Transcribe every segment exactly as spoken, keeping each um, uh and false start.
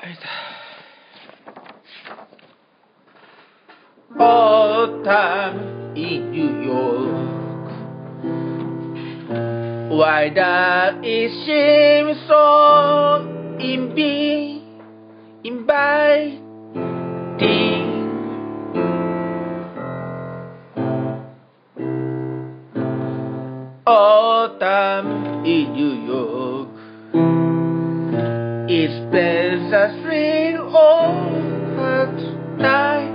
Autumn in New York. Why does it seem so invi- inviting? Autumn in New York. It spends a string of at night.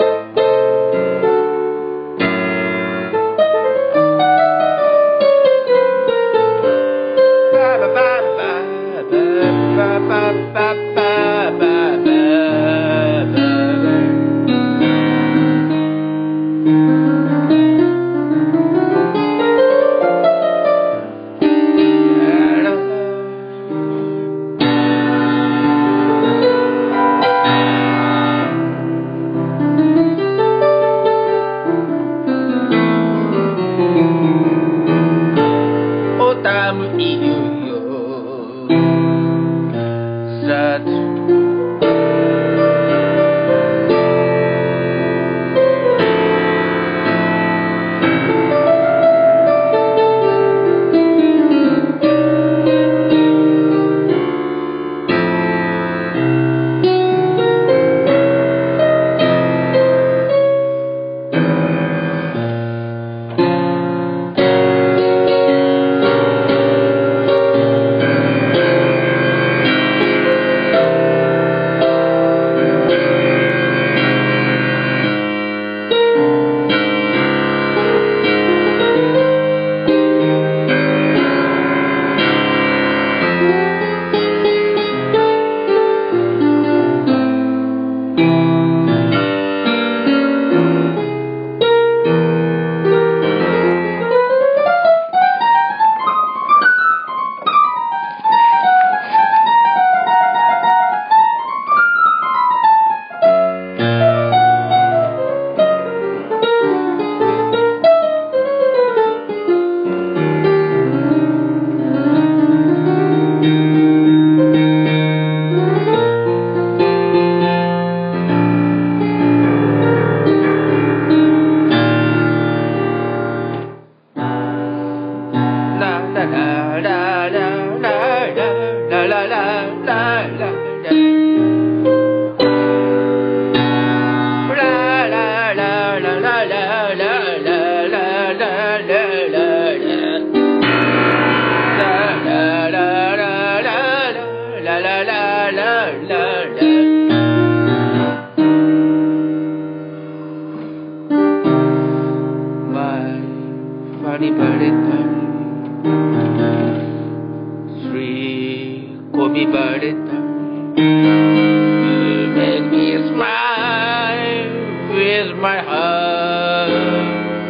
Autumn in New York. That funny Valentine, three Kobe Valentine, you make me smile with my heart.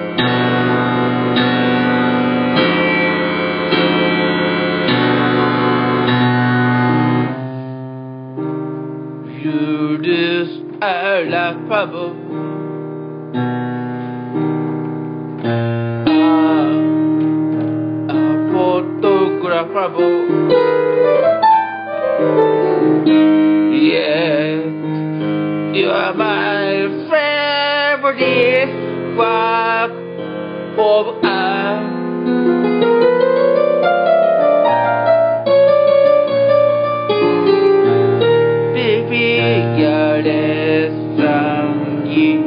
You just are laughable. Yet you are my favorite part of us. Baby, you're less than you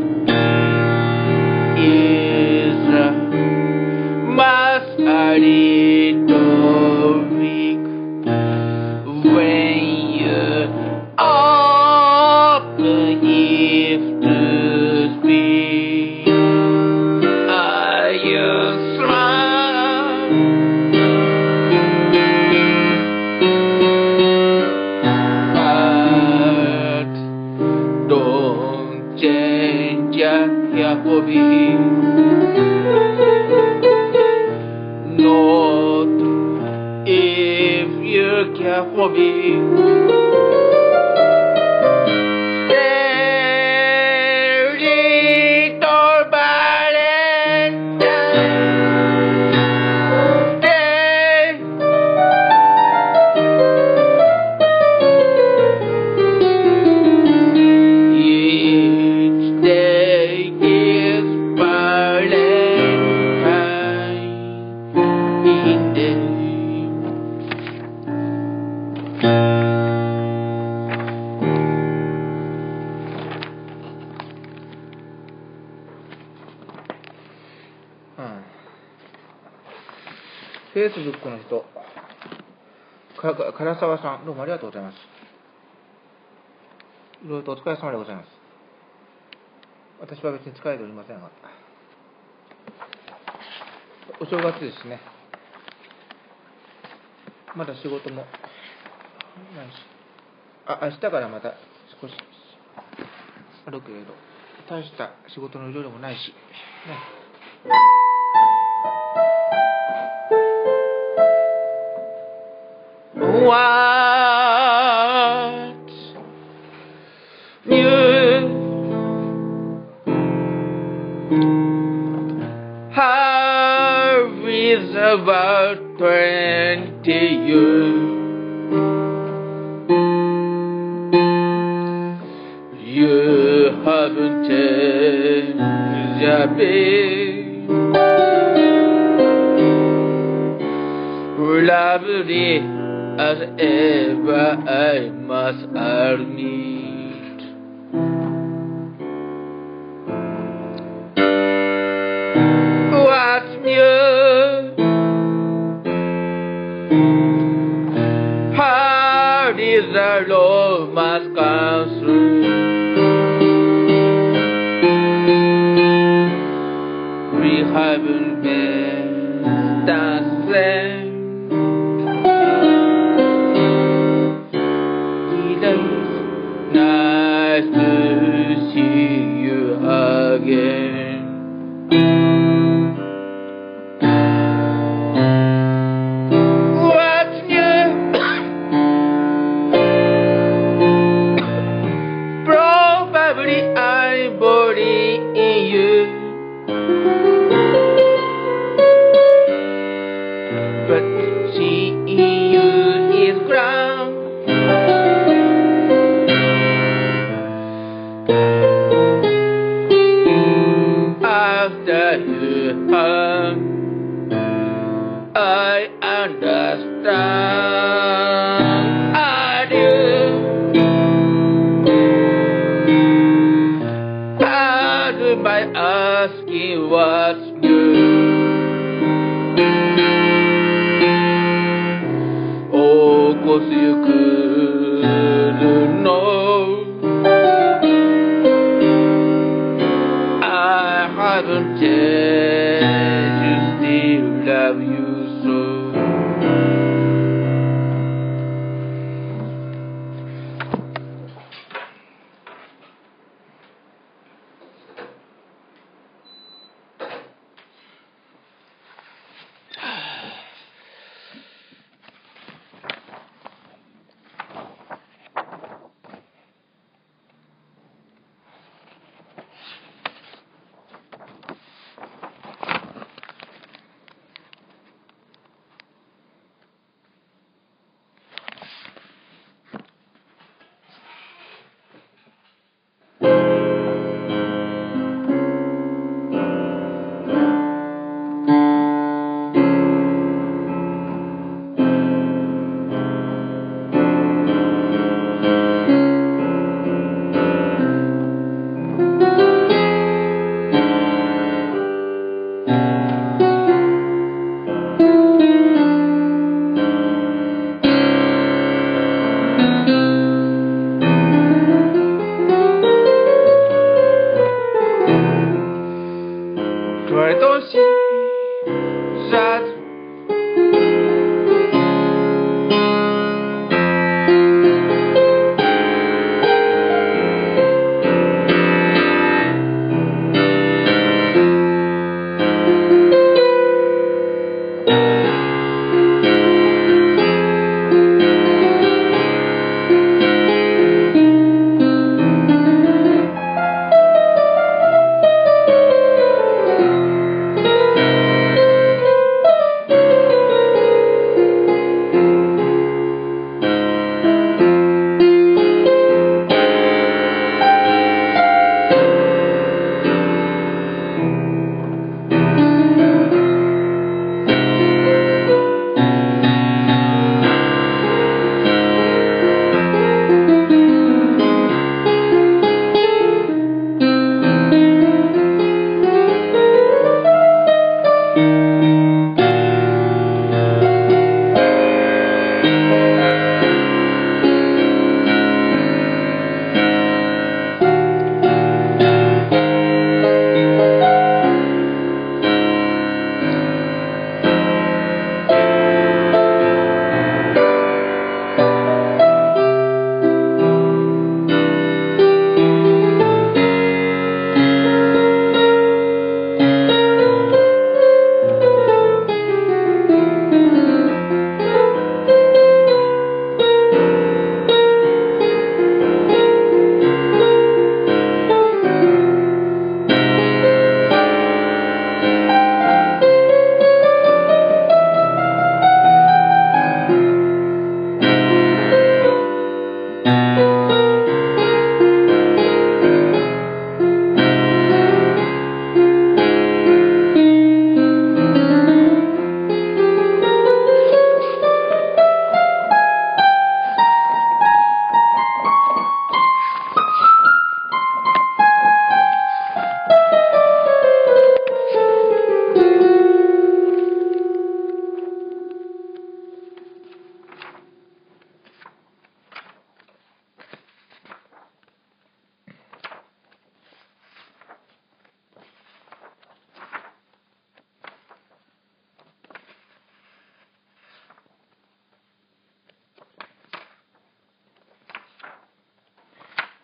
is a must I need to weak when you open if to speak. Are you smart? But don't change your hobby. Not if you care for me. Stay, little Valentine. Stay. Facebook の人、かか唐沢さん、どうもありがとうございます。いろいろとお疲れ様でございます。私は別に疲れておりませんが、お正月ですしね、まだ仕事もないし、あ、明日からまた少しあるけれど、大した仕事の量でもないし、ね。What new how is about twenty years you haven't changed a bit lovely as ever, I must admit. What's new? How did the romance come through? We haven't been dancing. Nice to see you again. What's new? Probably I'm boring you, but seeing you is grand. After you home, I understand. I do. I do by asking what's new. Oh, 'cause you couldn't know. I haven't changed, you still love you so.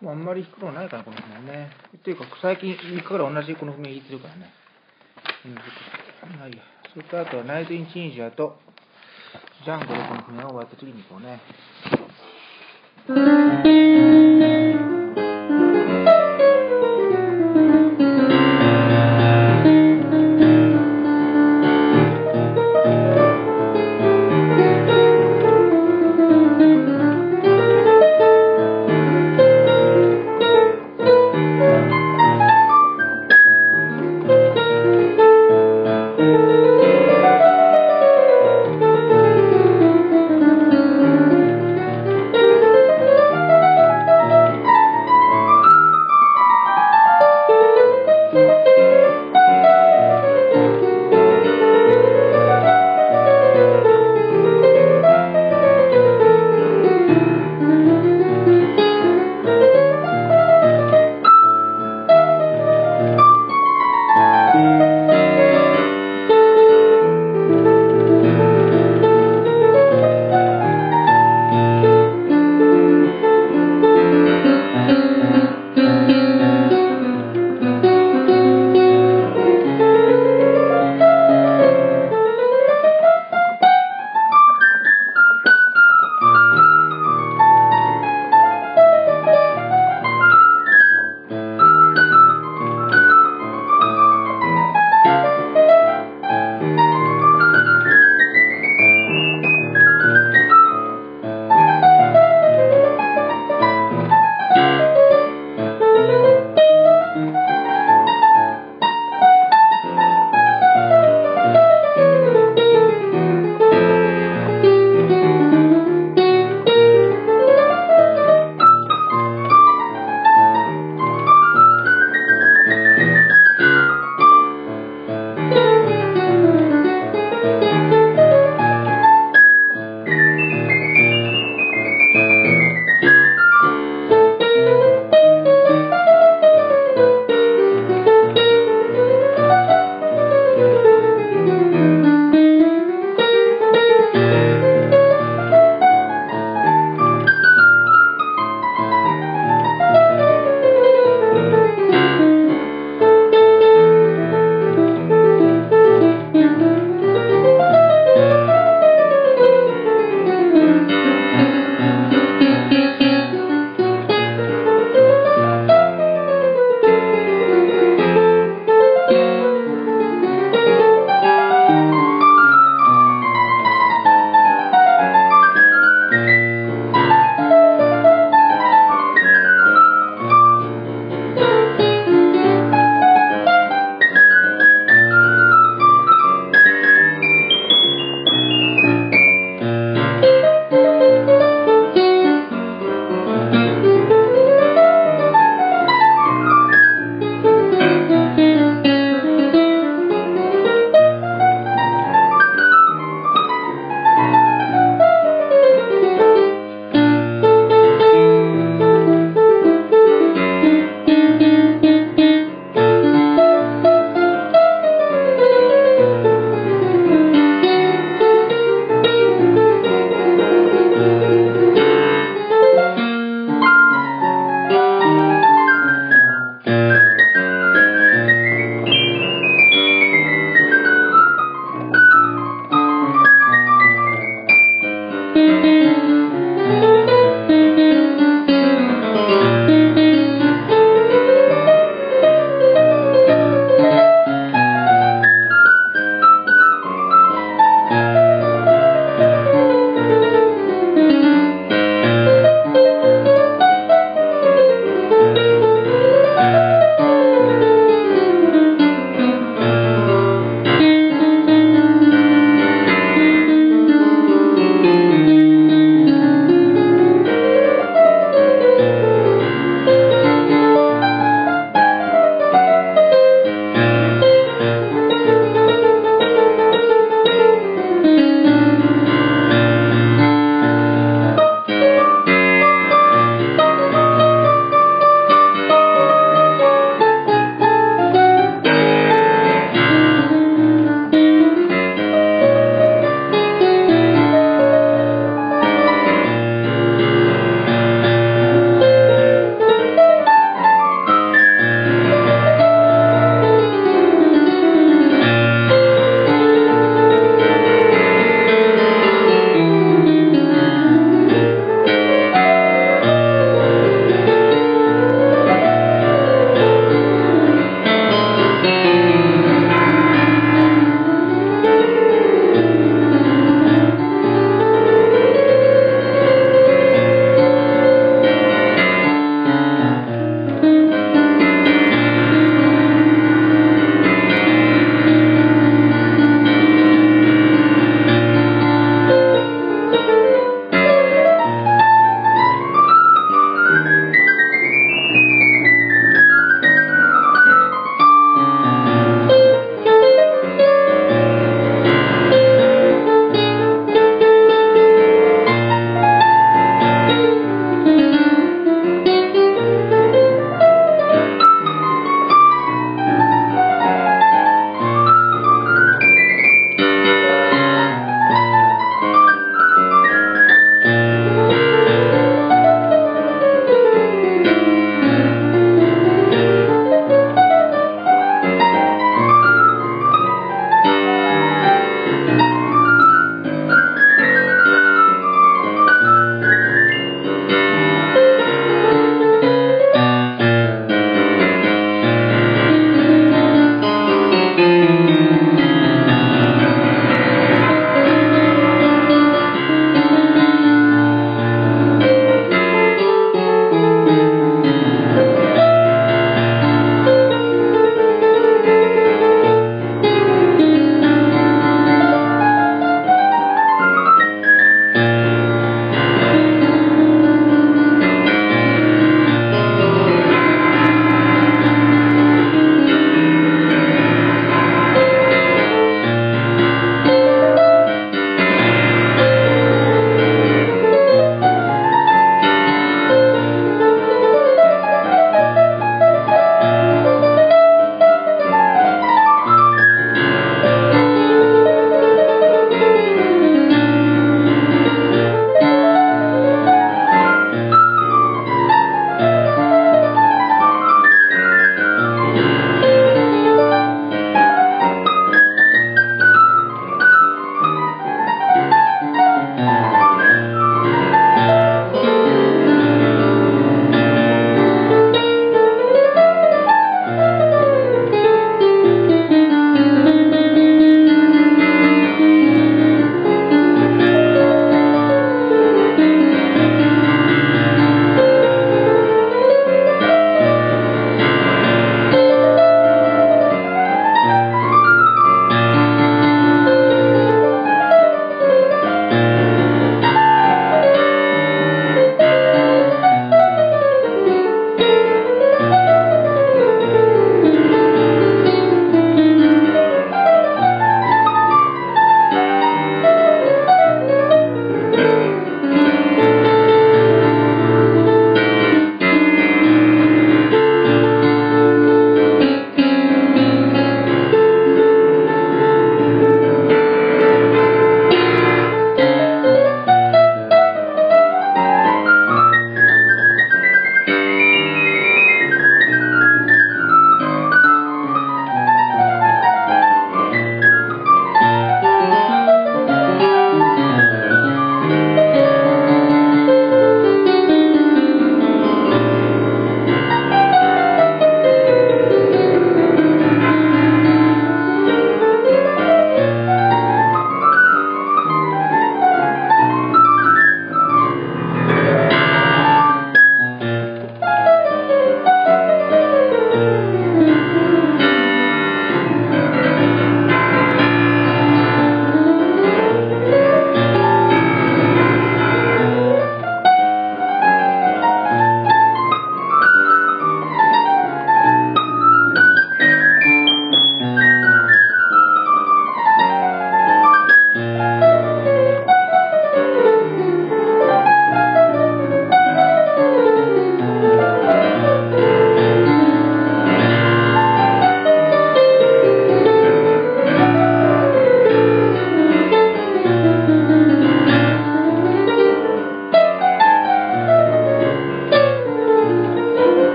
もうあんまり弾くのないかな、この譜面ね。っていうか、最近みっかから同じこの譜面弾いてるからね。うん、まあいいや。それとあとはナイト・イン・チンジャーとジャンゴでこの譜面を終わった次に行こうね。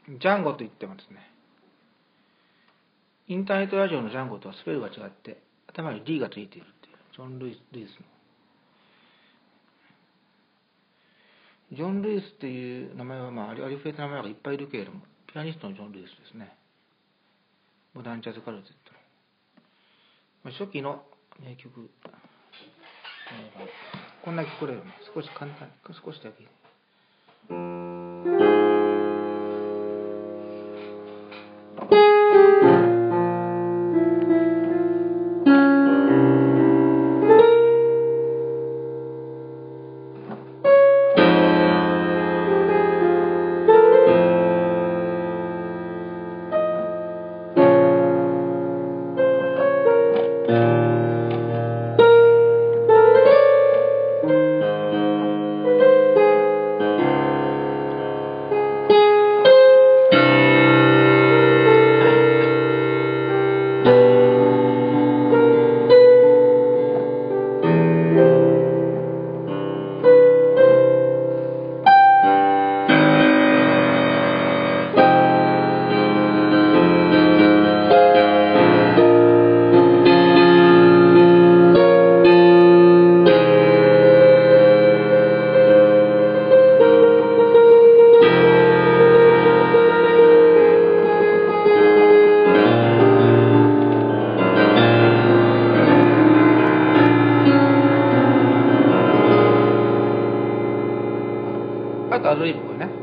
ジャンゴといってもですね、インターネットラジオのジャンゴとはスペルが違って、頭に D がついているっていう、ジョン・ルイス、ルイスの。ジョン・ルイスっていう名前は、まあ、ありふれた名前がいっぱいいるけれども、ピアニストのジョン・ルイスですね。モダンジャズカルテットの。まあ、初期の名曲、こんな曲これよね。少し簡単、少しだけ。あとアドリブこれね。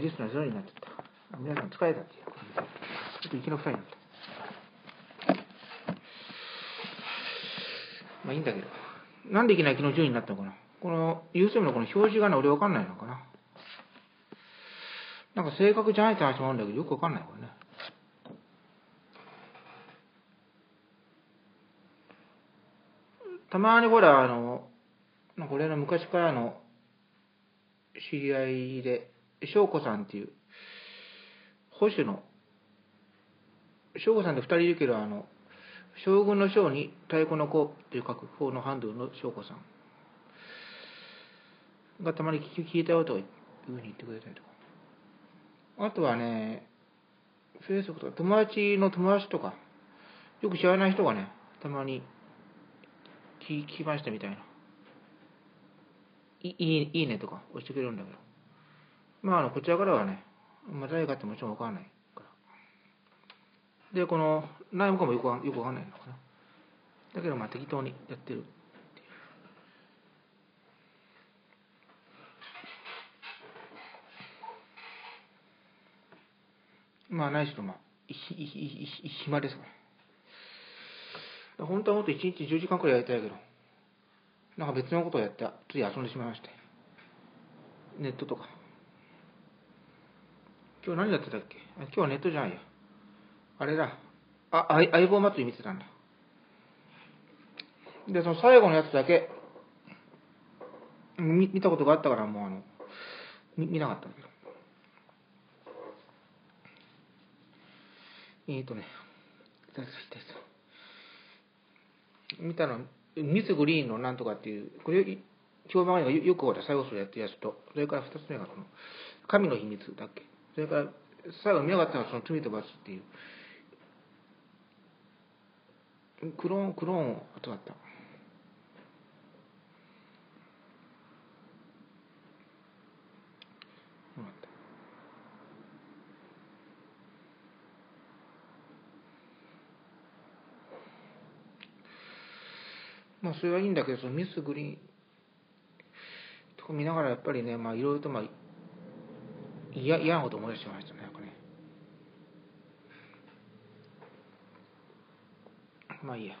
リストのゼロになっちゃった。皆さん疲れたっていう。ちょっと息の臭いになった。まあいいんだけど。なんでいきなり昨日じゅうになったのかな。この ユーエスエム のこの表示がね、俺わかんないのかな。なんか正確じゃないって話もあるんだけど、よくわかんないこれね。たまにほら、あの、これの昔からの知り合いで、翔子さんっていう、保守の、翔子さんって二人いるけど、あの、将軍の将に太鼓の子っていう書く方のハンドルの翔子さんがたまに聞いたよというふうに言ってくれたりとか。あとはね、フェイスブックとか、友達の友達とか、よく知らない人がね、たまに聞きましたみたいな。いい、いいねとか押してくれるんだけど。まあ、あの、こちらからはね、まあ、誰かってもちろんわからないから。で、この、内容かもよくわよくわかんないのかな。だけど、まあ、適当にやってるっていう。まあ、ないしろ、まあ、ひ、ひ、ひ、ひ、暇ですから。本当はもっといちにちじゅうじかんくらいやりたいけど、なんか別のことをやって、つい遊んでしまいまして。ネットとか。今日何やってたっけ？今日はネットじゃないや。あれだ。あ、相棒祭り見てたんだ。で、その最後のやつだけ、見、見たことがあったから、もうあの、見、見なかったんだけど。えーとね、見たの、ミスグリーンのなんとかっていう、これ、評判がよくほら、最後それやってるやつと、それから二つ目がその、神の秘密だっけ。それから、最後見なかったのはその罪と罰っていう、クローン、クローンを後だった。まあそれはいいんだけど、そのミスグリーンとか見ながらやっぱりね、まあいろいろとまあ嫌なこと思い出してましたね、なんかね。まあいいや。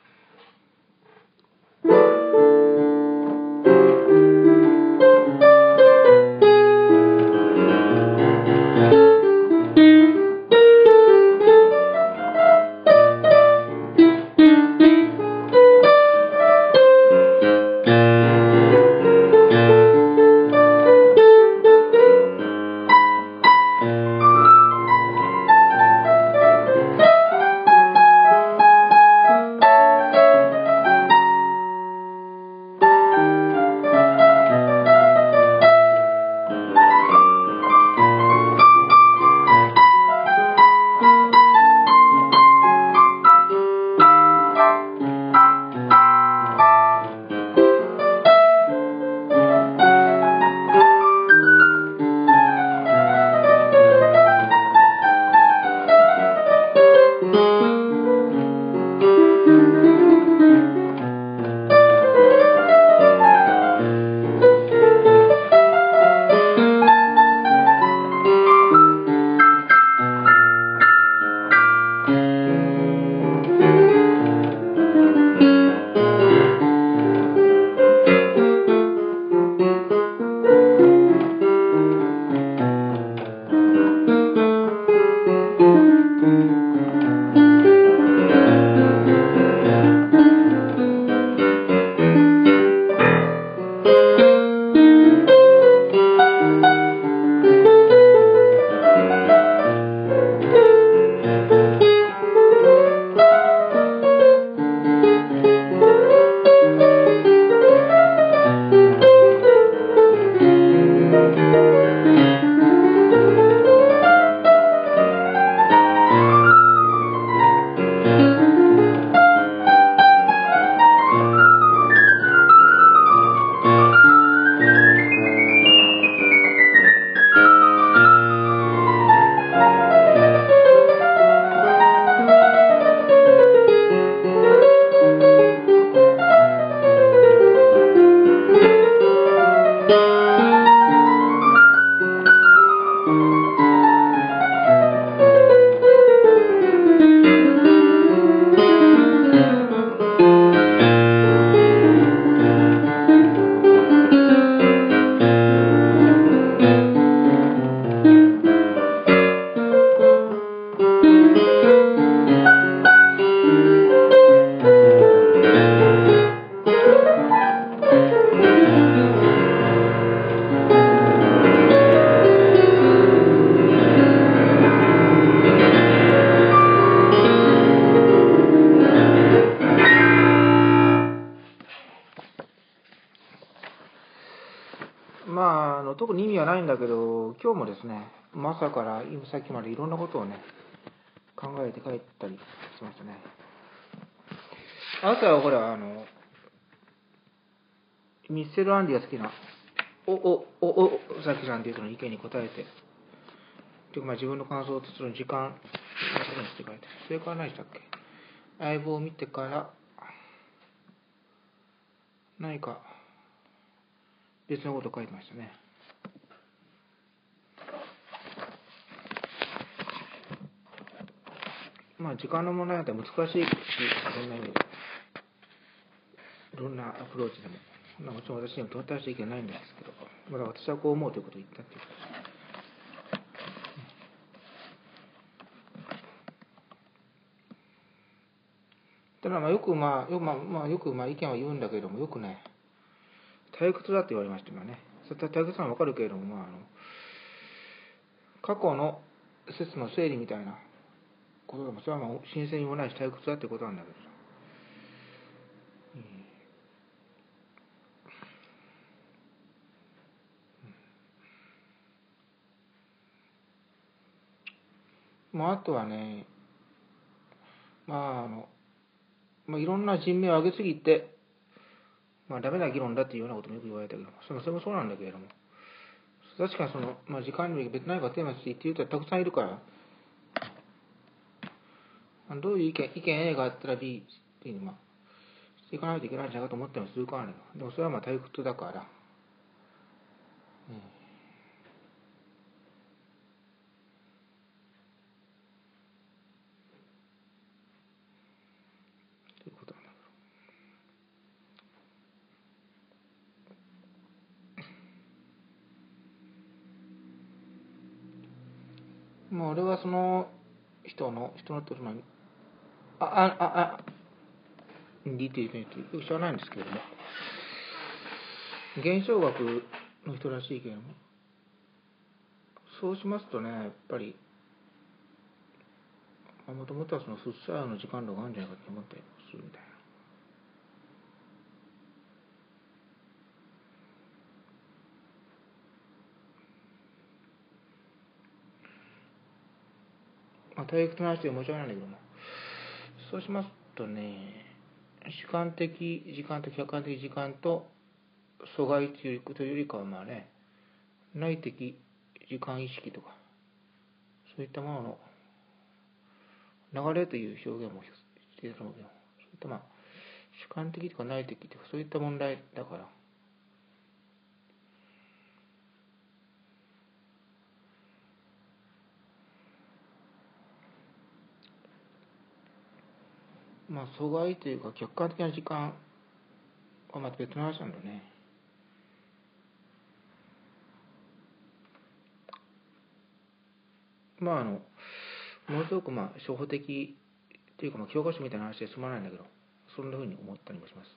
特に意味はないんだけど、今日もですね、朝から今さっきまでいろんなことをね、考えて帰ったりしましたね。朝はほら、あの、ミッセル・アンディが好きな、お、お、お、お、さきさんっていう人の意見に答えて、ていうかまあ自分の感想をつつる時間、して書いて、それから何したっけ、相棒を見てから、何か別のことを書いてましたね。まあ時間の問題だったら難しいし、そんな意味で。どんなアプローチでも。もちろん私にも到達した意見ないんですけど、まだ私はこう思うということを言ったっていうことです。ただまあよくまあ、よくまあ、まあ、よくまあ意見は言うんだけれども、よくね、退屈だって言われましたよね。それは退屈なのはわかるけれども、まあ、あの過去の説の整理みたいなことでも、それはまあ新鮮にもないし退屈だってことなんだけどさ。まあ、あとはね、まああのまあ、いろんな人命を挙げすぎて、まあ、ダメな議論だっていうようなこともよく言われたけども、それもそうなんだけれども、確かにその、まあ、時間に別に何かテーマにして言って言う人はたくさんいるから、どういう意見、意見 A があったら B っていうのまあしていかないといけないんじゃないかと思ったりもするからね。でもそれはまあ退屈だから、うん、ということなんだけど。まあ俺はその人の、人のっていうのは、あ、あ、あ、あ、リティという人よく知らないんですけれども、現象学の人らしいけれども、そうしますとね、やっぱり、もともとはそのフッサールの時間論があるんじゃないかと思ったりするみたいな。まあ、退屈な話で申し訳ないんだけども、そうしますとね、主観的時間と客観的時間と阻害ということよりかはまあね、内的時間意識とか、そういったものの流れという表現もしていると思うけど、そういったまあ、主観的とか内的とか、そういった問題だから、まあ、阻害というか客観的な時間はまた別の話なんだよね。まあ、あの、ものすごくまあ、初歩的っていうか、まあ、教科書みたいな話で済まないんだけど、そんなふうに思ったりもします。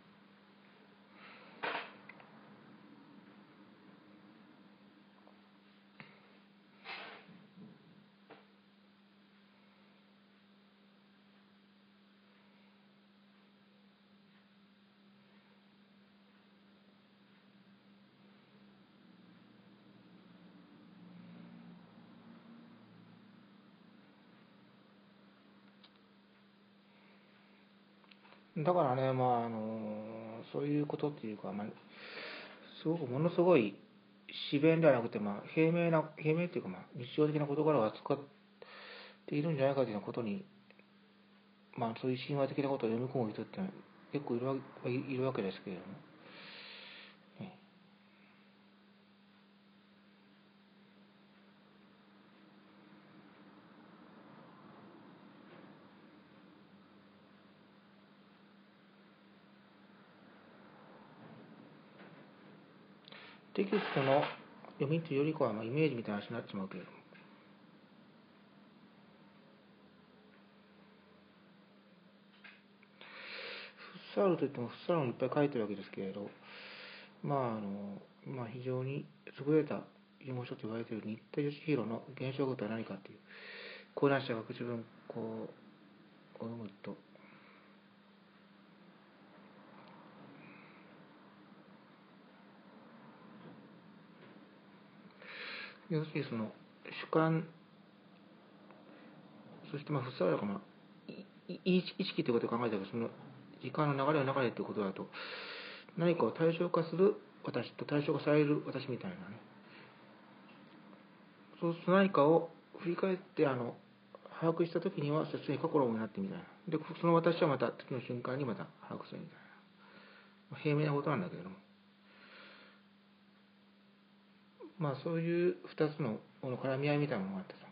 だからね、まあ、あの、そういうことっていうか、まあ、すごくものすごい詩弁ではなくて、まあ、平面な、平面っていうか、まあ、日常的な事柄を扱っているんじゃないかというようなことに、まあ、そういう神話的なことを読み込む人って結構いるわいるわけですけれども、ね、テキストの読みというよりかは、まあ、イメージみたいな話になってしまうけれども、フッサールといってもフッサールもいっぱい書いてるわけですけれど、まああのまあ、非常に優れた言語書と言われている新田義弘の現象学とは何かという講談社学自分こうを読むと、 要するにその主観、そしてまあ不爽やかな意識ということを考えたら、その時間の流れの流れということだと、何かを対象化する私と対象化される私みたいなね、そうすると何かを振り返ってあの把握したときには、そっちに過去論になってみたいな。で、その私はまた次の瞬間にまた把握するみたいな。平面なことなんだけれども。まあそういう二つのこの絡み合いみたいなものがあってさ。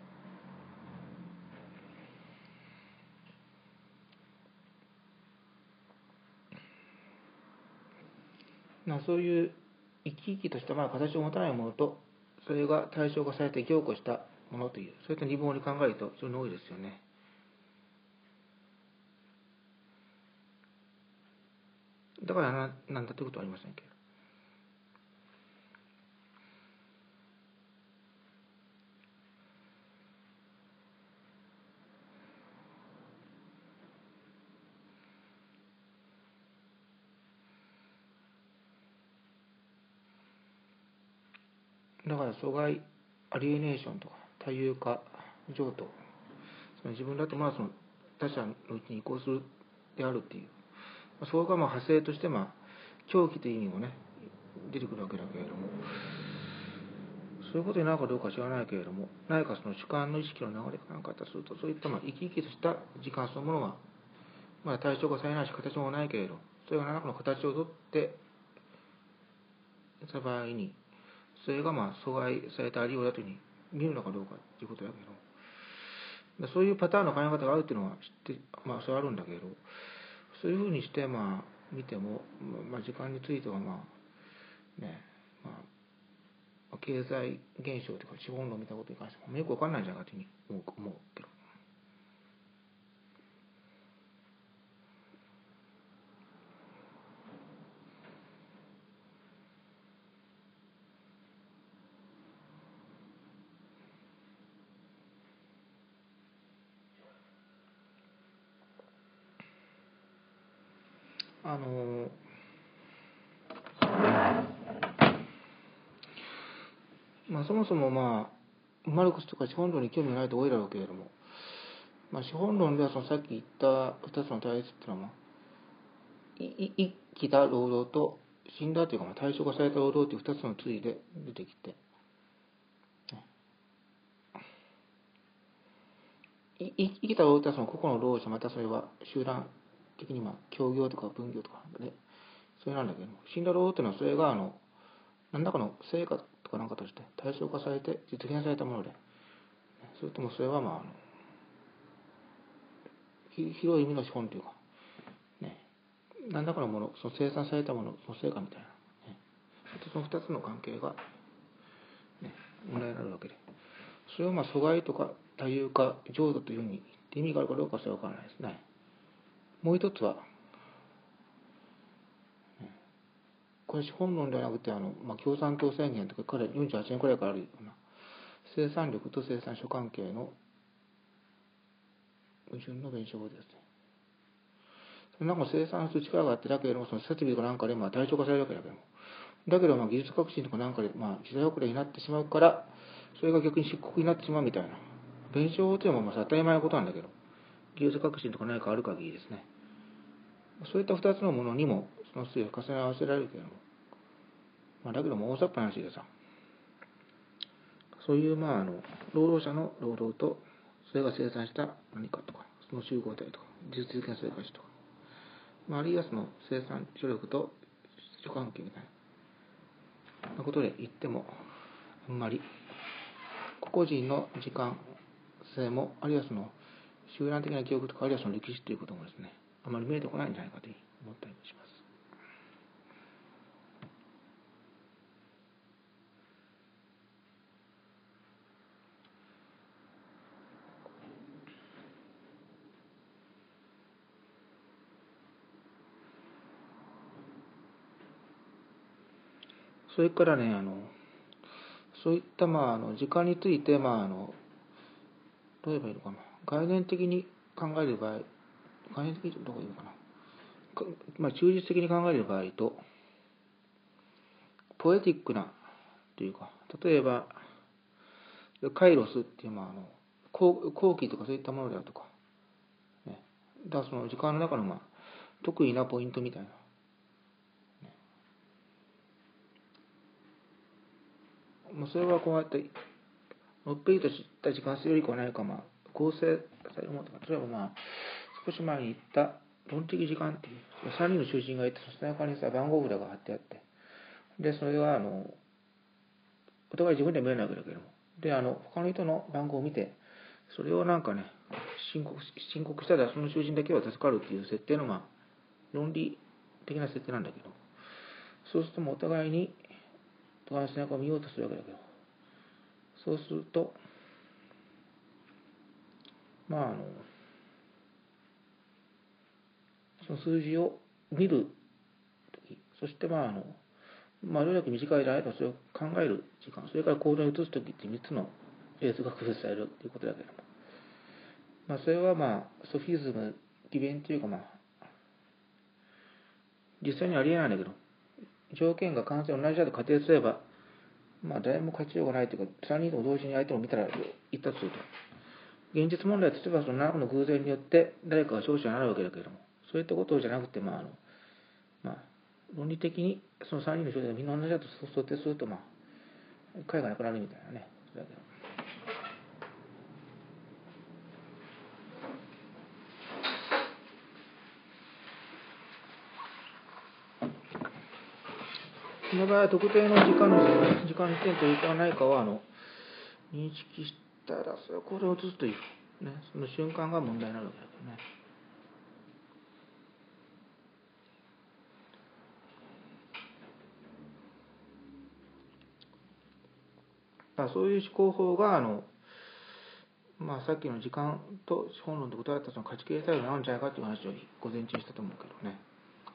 まあそういう生き生きとしたまあ形を持たないものと、それが対象化されて凝固したものという、そういった二分に考えると非常に多いですよね。だからななんだということはありませんけど。だから阻害、アリエネーションとか多様化、譲渡、その自分だとまあその他者のうちに移行するであるっていう、そこがまあ派生としてまあ狂気という意味もね出てくるわけだけれども、そういうことになるかどうか知らないけれども、何かその主観の意識の流れかなんかとすると、そういったまあ生き生きとした時間そのものはまだ対象化されないし形もないけれど、それが何らかの形をとってた場合に、それがまあ阻害されたありようだというふうに見るのかどうかということだけど、そういうパターンの考え方があるっていうのは知って、まあそれはあるんだけど、そういうふうにしてまあ見ても、まあ、時間についてはまあね、まあ経済現象というか資本論を見たことに関してもよくわかんないんじゃないかというふうに思うけど。あのまあそもそもまあマルクスとか資本論に興味がないと多いだろうけれども、まあ、資本論ではそのさっき言ったふたつの対立っていうのは、まあ、生きた労働と死んだというか、まあ、対象化された労働というふたつの対で出てきて、生きた労働とはその個々の労働者、またそれは集団的にまあ協業とか分業とかで、それなんだけども、死んだ労働というのはそれがあの何らかの成果とか何かとして対象化されて実現されたもので、それともそれはまああの広い意味の資本というか、ね、何らかのもの、その生産されたもの、その成果みたいな、ね、そのふたつの関係が、ね、問題になるわけで、それをまあ阻害とか多様化、浄土というふうに言って意味があるかどうかはそれは分からないですね。もう一つは、これ資本論ではなくて、あの、まあ、共産党宣言とか、彼よんじゅうはちねんくらいからあるような、生産力と生産所関係の矛盾の弁証法ですね。なんか生産する力があって、だけれども、その設備かなんかでまあ対象化されるわけだけども、だけどまあ技術革新とかなんかでまあ時代遅れになってしまうから、それが逆に漆黒になってしまうみたいな。弁証法というのはまあ当たり前のことなんだけど、技術革新とか何かある限りですね。そういった二つのものにもその推移を重ね合わせられるけれども、まあ、だけども大雑把な話でさ、そういうまああの労働者の労働と、それが生産した何かとか、その集合体とか、技術的な生活とか、まあ、あるいはその生産処力と諸関係みたいなことで言っても、あんまり個々人の時間性も、あるいはその集団的な記憶とか、あるいはその歴史ということもですね、あまり見えてこないんじゃないかと思ったりもします。それからね、あのそういったまああの時間について、まああのどう言えばいいのかな、概念的に考える場合、概念的にどう言うのかな、まあ、中実的に考える場合と、ポエティックなというか、例えばカイロスっていう、まあ、あの後後期とかそういったものであるとか、ね、だからその時間の中の、まあ、特異なポイントみたいな、ね、もうそれはこうやってのっぺりとした時間性よりかは何か、まあ、構成されるものとか、例えば、まあ、少し前に言った論的時間っていう、さんにんの囚人がいて、その背中にさ、番号札が貼ってあって、で、それは、あの、お互い自分では見えないわけだけども、で、あの、他の人の番号を見て、それをなんかね、申告申告したら、その囚人だけは助かるっていう設定の、まあ、論理的な設定なんだけど、そうするともうお互いに、お互いの背中を見ようとするわけだけど、そうすると、まあ、あの、その数字を見るとき、そしてまあ、あの、まあ、どれだけ短い間それを考える時間、それから行動に移すときってみっつのフェーズが工夫されるということだけども、まあ、それはまあ、ソフィズム、利便というかまあ、実際にはありえないんだけど、条件が完全に同じだと仮定すれば、まあ、誰も勝ちようがないというか、さんにんとも同時に相手を見たら言ったとすると、現実問題としてはその何らかの偶然によって誰かが勝者になるわけだけれども、そういったことじゃなくて、まあ、あの、まあ、論理的にそのさんにんの勝者がみんな同じだと想定すると、まあ、解がなくなるみたいなね、それだけど。この場合は特定の時間の時間点というかないかはあの認識したら、それをこれを移すという、ね、その瞬間が問題になるわけだけどね。だからそういう思考法があの、まあ、さっきの時間と資本論で答えたその価値形態がなんじゃないかという話を午前中したと思うけどね。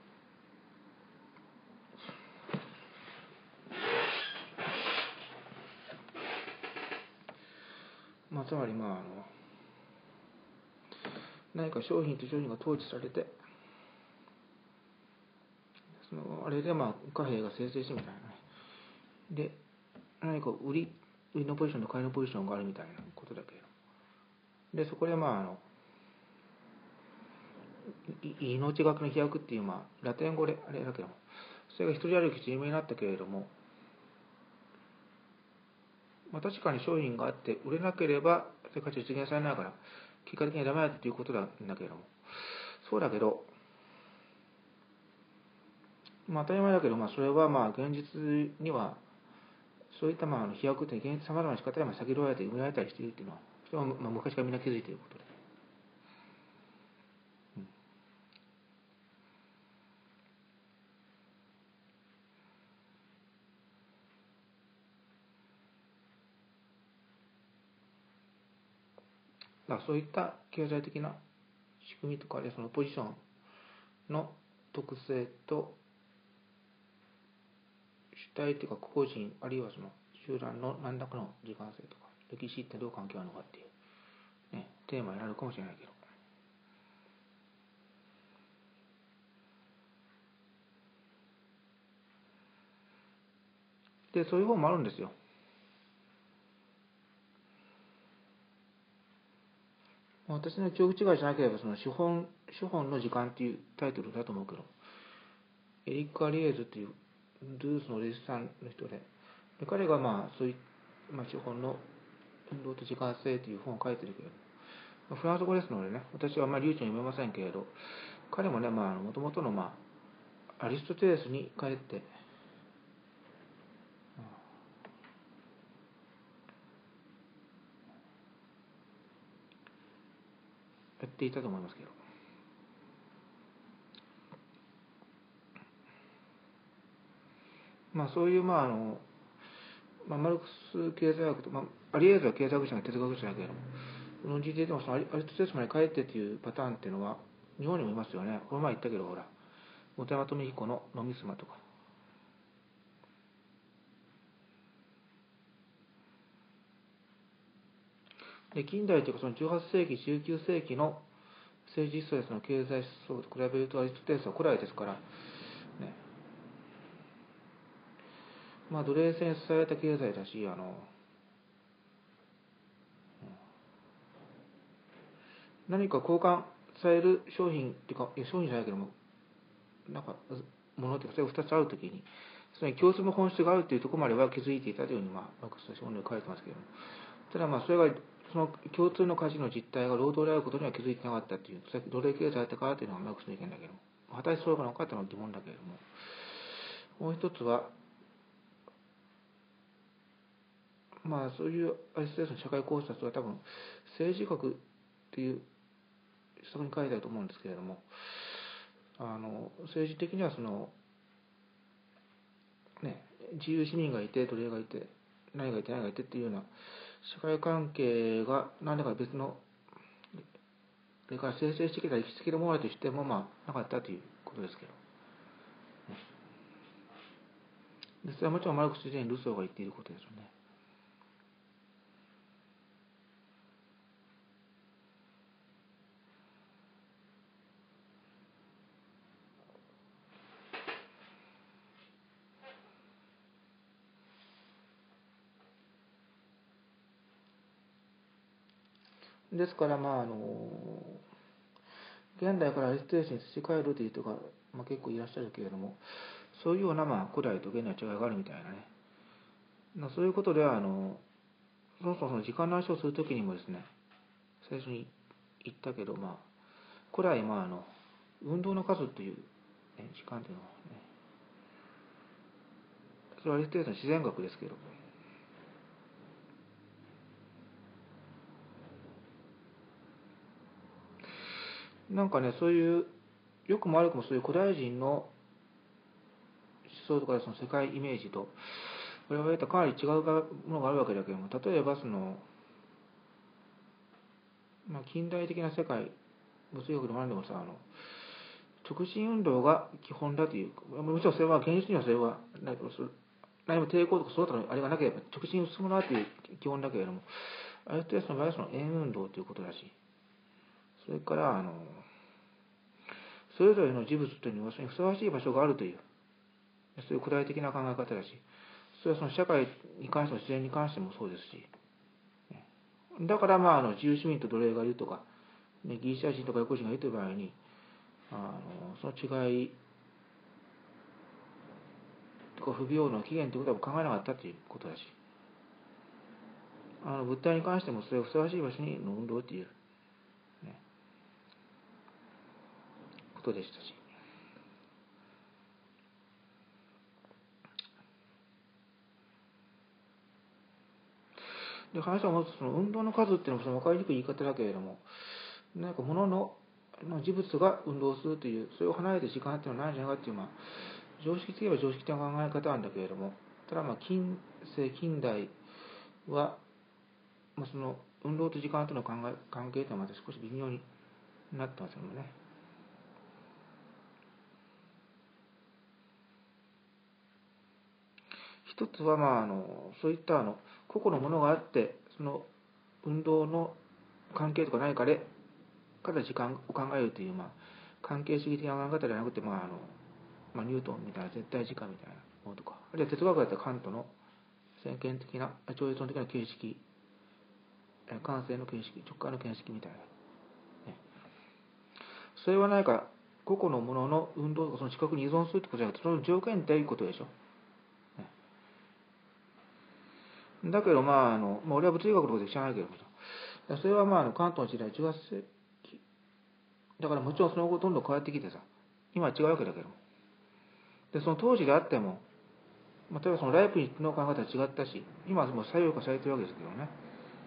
まあ、つまりまああの何か商品と商品が統治されて、そのあれでまあ貨幣が生成してみたいなね。で、何か売り売りのポジションと買いのポジションがあるみたいなことだけど、でそこでまああの命がけの飛躍っていう、まあ、ラテン語であれだけども、それが一人歩きして有名になったけれども、まあ、確かに商品があって売れなければそれ価値実現されないから結果的にはダメだっていうことなんだけれども、そうだけど、まあ、当たり前だけど、まあ、それはまあ現実にはそういったまあ飛躍って現実さまざまな仕方で先取られて埋められたりしているっていうのは、それはまあ昔からみんな気づいていることで、うん、だからそういった経済的な仕組みとかでそのポジションの特性と主体というか個々人あるいはその集団の何らかの時間性とか歴史ってどう関係あるのかっていう、ね、テーマになるかもしれないけど、でそういう本もあるんですよ。私の記憶違いじゃなければその資本資本の時間っていうタイトルだと思うけど、エリック・アリエーズっていうドゥースの弟子さんの人で、で彼がまあそういう、まあ、資本の運動と時間性という本を書いてるけど、フランス語ですのでね、私はあんまり流暢に読めませんけれど、彼もね、まあ、もともとの、まあ、アリストテレスに帰って、やっていたと思いますけど、まあ、そういう、まああのまあ、マルクス経済学と、まあ、アリエーズは経済学者が哲学者だけれども、論じていてもそのアリストテレスまで帰ってっていうパターンっていうのは日本にもいますよね。この前言ったけど、ほら本山富彦の「飲み妻」とか、で近代というかそのじゅうはっせいきじゅうきゅうせいきの政治思想やその経済思想と比べるとアリストテレスは古来ですから、ね、まあ奴隷制された経済だし、あの何か交換される商品っていうか、いや商品じゃないけども、なんかものっていうか、それがふたつあるときに、それに共通の本質があるというところまでは気づいていたというふうに、まあ、マークスとして本で書いてますけども、ただまあ、それが、その共通の価値の実態が労働であることには気づいてなかったという、奴隷経済だったからというのがマークスの意見だけども、果たしてそうかなかったのは疑問だけれども、もう一つは、まあ、そういうアリストテレスの社会考察は多分、政治学っていうそこに書いてあると思うんですけれども、あの政治的にはその、ね、自由市民がいて奴隷がいて何がいて何がいてっていうような社会関係が何だか別のそれから生成してきた歴史的なものとしてもまあなかったということですけど、ね、それはもちろんマルクス自身ルソーが言っていることですよね。ですからまああの現代からアリストテレスに土返るという人が、まあ、結構いらっしゃるけれども、そういうようなまあ古代と現代の違いがあるみたいなね、まあ、そういうことではあのそもそもその時間の話をするときにもですね、最初に言ったけど、まあ、古来まああの運動の数という、ね、時間というのはね、それはアリストテレスの自然学ですけど、なんかね、そういうよくも悪くもそういう古代人の思想とかその世界イメージと我々とかなり違うものがあるわけだけども、例えばその、まあ、近代的な世界物理学でも何でもさ、あの直進運動が基本だという、もちろんそれは現実にはそれは何も抵抗とかそうだったあれがなければ直進進むなという基本だけれども、アリストテレスの場合はその円運動ということだし、それからあのそれぞれの事物というのはそれにふさわしい場所があるという、そういう古代的な考え方だし、それはその社会に関しても自然に関してもそうですし、だからまああの自由市民と奴隷がいるとか、ね、ギリシャ人とか外国人がいるという場合に、あのその違いとか不平等の起源ということは考えなかったということだし、あの物体に関してもそれをふさわしい場所にの運動という、ね、ことでしたし。で話はもうその運動の数っていうのはその分かりにくい言い方だけれども、なんか物の事物が運動するという、それを離れて時間っていうのはないんじゃないかっていう、まあ、常識的には常識的な考え方なんだけれども、ただまあ近世近代は、まあ、その運動と時間との考え関係というのはまた少し微妙になってますよね。一つはまああのそういったあの個々のものがあって、その運動の関係とか何かでから時間を考えるという、まあ、関係主義的な考え方ではなくて、まああのまあ、ニュートンみたいな絶対時間みたいなものとか、あるいは哲学だったらカントの先見的な超越論的な形式、感性の形式、直感の形式みたいな、ね、それは何か個々のものの運動とかその視覚に依存するってことじゃなくて、その条件ということでしょ。だけどまああの、まあ、俺は物理学のことで知らないけどさ、それはまああの関東の時代じゅうはっ世紀だから、もちろんその後どんどん変わってきてさ、今は違うわけだけども、でその当時であっても、まあ、例えばそのライプニッツの考え方は違ったし、今はもう採用化されてるわけですけどね。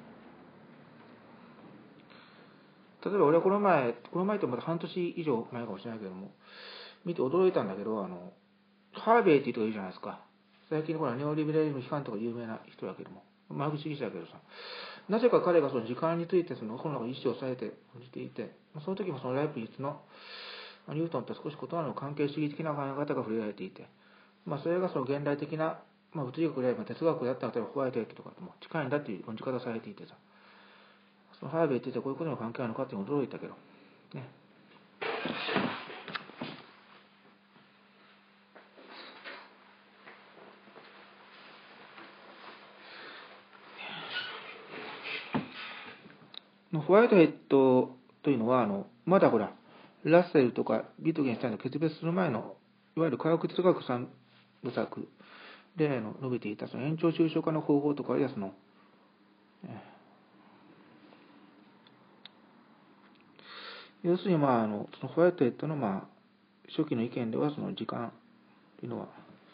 例えば俺はこの前この前ってまだ半年以上前かもしれないけども、見て驚いたんだけど、あのハーベイっていう人がいるじゃないですか。最近のほらネオリベラリズム批判とか有名な人だけども、マルクス主義者だけどさ、なぜか彼がその時間についてその本の意思をされて報じていて、その時もそのライプニッツのニュートンと少し異なる関係主義的な考え方が触れられていて、まあ、それがその現代的な、まあ、物理学であれば哲学であったら、例えばホワイトヘッドとかとも近いんだっていう論じ方をされていてさ、そのハーベイって言ってこういうことにも関係あるのかっていうのを驚いたけど、ね。ホワイトヘッドというのは、あのまだほら、ラッセルとかビトゲンシュタインと決別する前の、いわゆる科学哲学三部作での述べていたその延長抽象化の方法とか、あるいはその、要するに、まあ、あのそのホワイトヘッドの、まあ、初期の意見では、その時間というのは、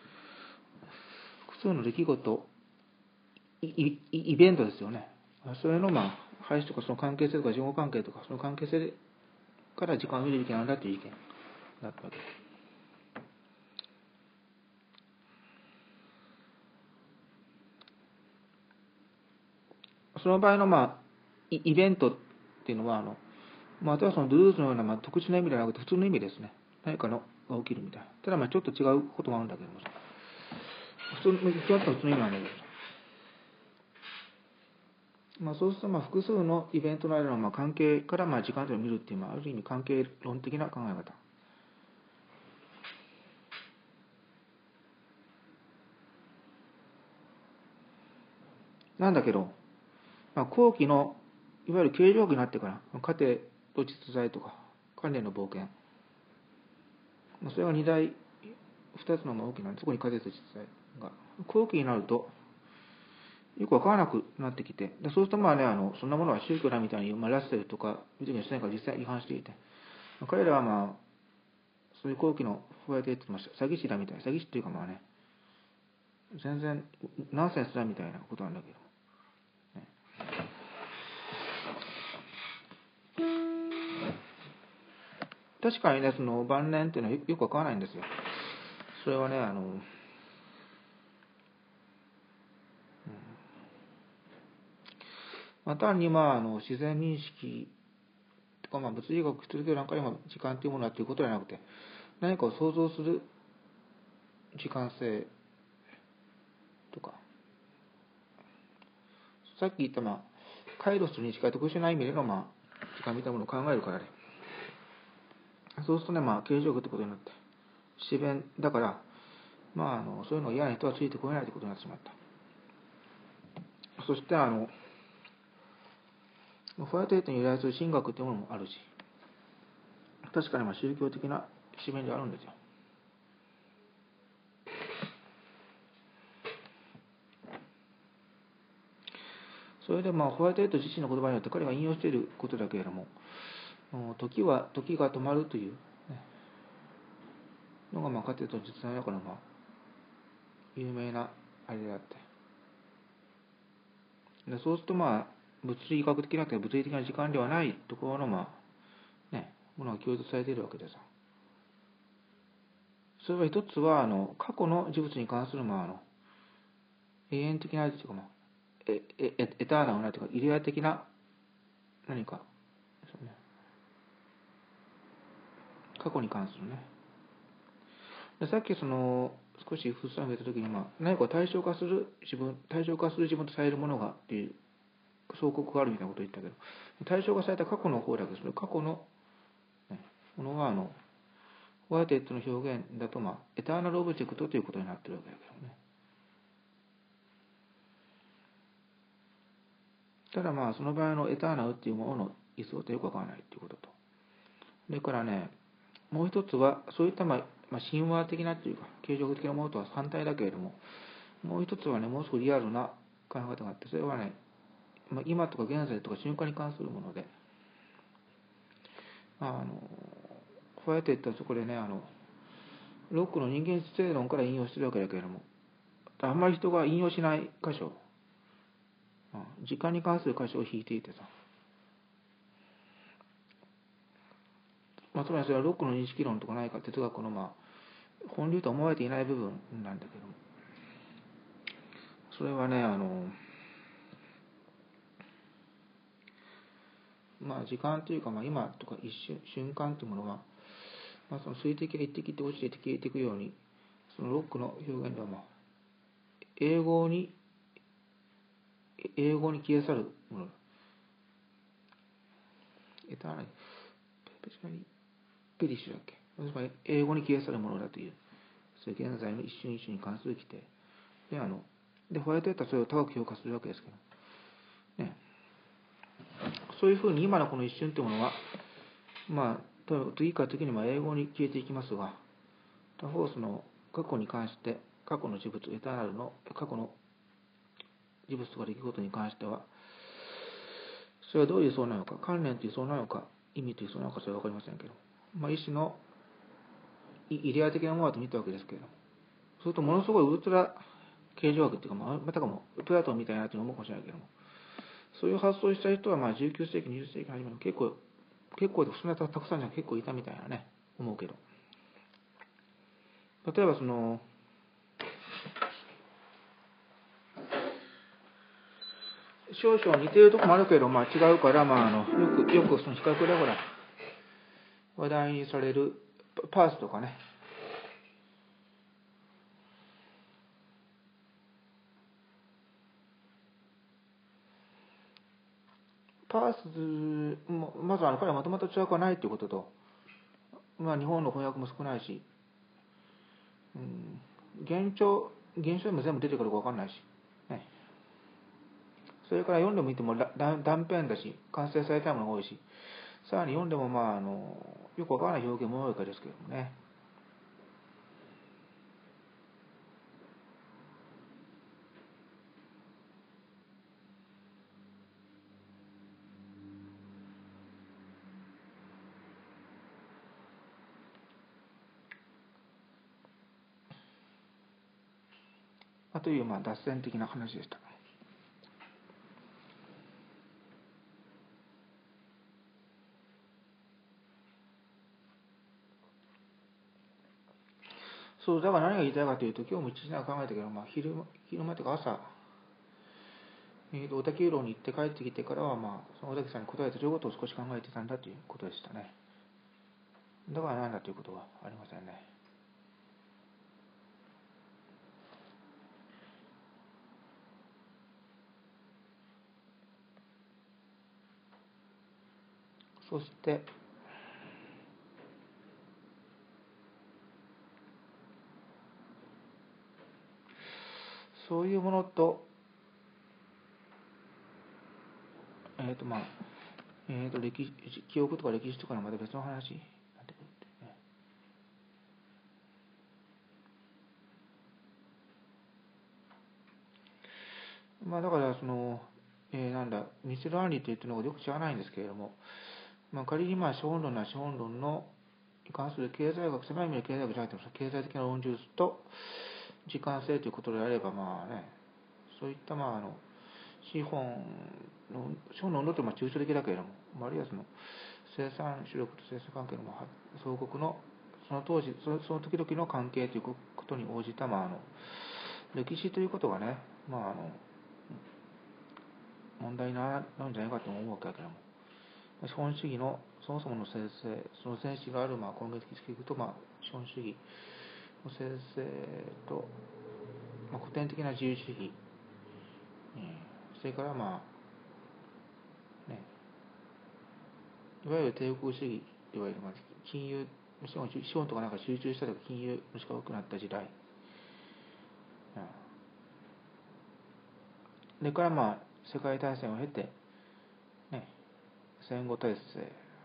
複数の出来事、イ, イベントですよね。それの、まあ、廃止とか、その関係性とか、事後関係とか、その関係性から時間を見るべきなんだという意見だったわけです。その場合の、まあ、イベントっていうのは、あのまあ、ただそのドゥルーズのような、まあ、特殊な意味ではなくて、普通の意味ですね。何かのが起きるみたいな。ただ、まあ、ちょっと違うこともあるんだけども、普通の、基本的に普通の意味なんだけど、まあ、そうすると、まあ、複数のイベントの間の、まあ、関係から、まあ、時間というのを見るっていう、まあ、ある意味関係論的な考え方。なんだけど、まあ、後期の、いわゆる形状期になってから、家庭と実在とか、関連の冒険。それが二大、二つの大きな、そこに家庭と実在が。後期になると、よくわからなくなってきて、でそうすると、まあね、あの、そんなものは宗教だみたいに、まあ、ラッセルとか、ビトゲンシュタインから実際違反していて、まあ、彼らはまあ、そういう後期のホワイトヘッドの詐欺師だみたいな、詐欺師っていうかまあね、全然ナンセンスだみたいなことなんだけど。確かにね、その晩年っていうのはよくわからないんですよ。それはね、あの、うん、まあ、単に、まあ、あの自然認識とか、まあ、物理学続ける段階でも時間というものだということではなくて、何かを想像する時間性とか、さっき言った、まあ、カイロスに近い特殊な意味での、まあ、時間みたいなものを考えるからで、そうするとね、まあ、形状句ってことになって、自弁だから、まあ、あのそういうのを嫌な人はついてこれないということになってしまった。そして、あの、ホワイトヘッドに由来する神学というものもあるし、確かにまあ宗教的な紙面であるんですよ。それでまあホワイトヘッド自身の言葉によって彼が引用していることだけれども、時は時が止まるという、ね、のがまあ家庭と実在だから、まあ有名なあれであって、でそうするとまあ物理学的な物理的な時間ではないところのまあねものが共通されているわけです。それは一つはあの過去の事物に関するまああの永遠的なというか、まあ、エエエターナルなというかイデア的な何かですね、過去に関するね。でさっきその少しフッサンが言った時に、まあ、何か対象化する自分対象化する自分とされるものがっていう相告があるみたいなことを言ったけど、対象化された過去の方だけど、それ過去の、ね、ものはあのホワイトヘッドの表現だと、まあ、エターナルオブジェクトということになってるわけだけどね。ただまあその場合のエターナルっていうものの位相ってよくわからないっていうことと、それからね、もう一つはそういったまあ、まあ、神話的なというか形状的なものとは反対だけれども、もう一つはね、もう少しリアルな考え方があって、それはね、まあ、今とか現在とか瞬間に関するもので、あのホワイトヘッドはそこでね、あのロックの人間実生論から引用してるわけだけれども、あんまり人が引用しない箇所、時間に関する箇所を引いていてさ、まあ、つまりそれはロックの認識論とかないか哲学のまあ本流とは思われていない部分なんだけども、それはね、あのまあ時間というか、まあ今とか一瞬瞬間というものは、まあ、その水滴が一滴って落ちて消えていくように、そのロックの表現ではまあ英語に英語に消え去るもの、エターナルペシャリペリッシュだっけ、つまり英語に消え去るものだという、それ現在の一瞬一瞬に関する規定で、あのでホワイトヘッドはそれを高く評価するわけですけど、ね、そういうふうに今のこの一瞬というものはまあ、と次から次にまあ英語に消えていきますが、他方その過去に関して、過去の事物、エターナルの過去の事物とか出来事に関しては、それはどういうそうなのか、関連というそうなのか、意味というそうなのか、それは分かりませんけど、まあ、一種のイデア的なものだと見たわけですけれども、それとものすごいウルトラ形状学っていうか、またかもプラトンみたいなというのも思うかもしれないけども、そういう発想をした人はまあじゅうきゅう世紀、にじゅっ世紀の初めの結構、結構、そんなたくさんじゃ結構いたみたいなね、思うけど。例えばその、少々似ているところもあるけど、まあ違うから、まああの、よく、よくその比較でほら、話題にされるパースとかね、パースも、まずあの彼はまとまった著作はないということと、まあ日本の翻訳も少ないし、うん、現状、現象でも全部出てくるか分かんないし、ね。それから読んでもいても断片だし、完成されたものが多いし、さらに読んでもまああのよく分からない表現も多いからですけどもね。というまあ脱線的な話でした。そう、だから何が言いたいかというと、今日も一時間考えたけど、まあ、昼昼間というか朝、えー、と小田急楼に行って帰ってきてからは、まあ、その小崎さんに答えたということを少し考えてたんだということでしたね。だから何だということはありませんね。そして、そういうものと、えっ、ー、とまあ、えっ、ー、と歴史、記憶とか歴史とかのまた別の話になってくるってね。まあだからその、えー、なんだ、ミシェル・アンリーと言ってるのがよく知らないんですけれども、まあ、仮にまあ資本論な資本論のに関する経済学、狭い意味で経済学じゃなくても経済的な論述と時間性ということであれば、まあね、そういったまああの資本の、資本の運動ってまあ抽象的だけれども、あるいはその生産主力と生産関係のまあ相国のその当時、そのその時々の関係ということに応じたまああの歴史ということがね、まああの問題になるんじゃないかと思うわけだけども、資本主義のそもそもの生成、その前史があるまあ根源的にいくと、まあ、資本主義の生成と、まあ、古典的な自由主義、それからまあね、いわゆる帝国主義いわゆるまあ金融資本資本とかなんか集中したとか金融のしか多くなった時代、それからまあ世界大戦を経て、ね、戦後体制、そ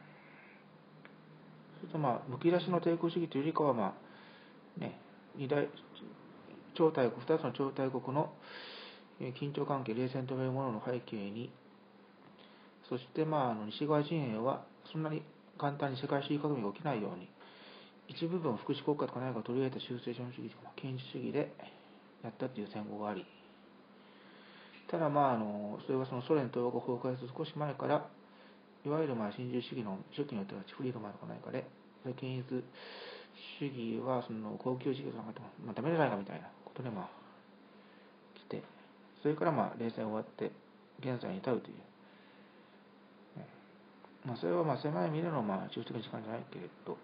れとまあむき出しの帝国主義というよりかはまあね、二大超大国、二つの超大国の緊張関係、冷戦というものの背景に、そしてまああの西側陣営はそんなに簡単に世界主義革命が起きないように、一部分福祉国家とか何か取り入れた修正資本主義とか権威主義でやったという戦後があり、ただまああのそれはそのソ連東欧が崩壊する少し前から、いわゆるまあ新自由主義の初期によってはフリードマンとかないかで、権威主義はその高級事業とかまあダメじゃないかみたいなことでまあ来て、それからまあ冷戦終わって現在に至るという、まあ、それはまあ狭い意味でのまあ中的な時間じゃないけれど、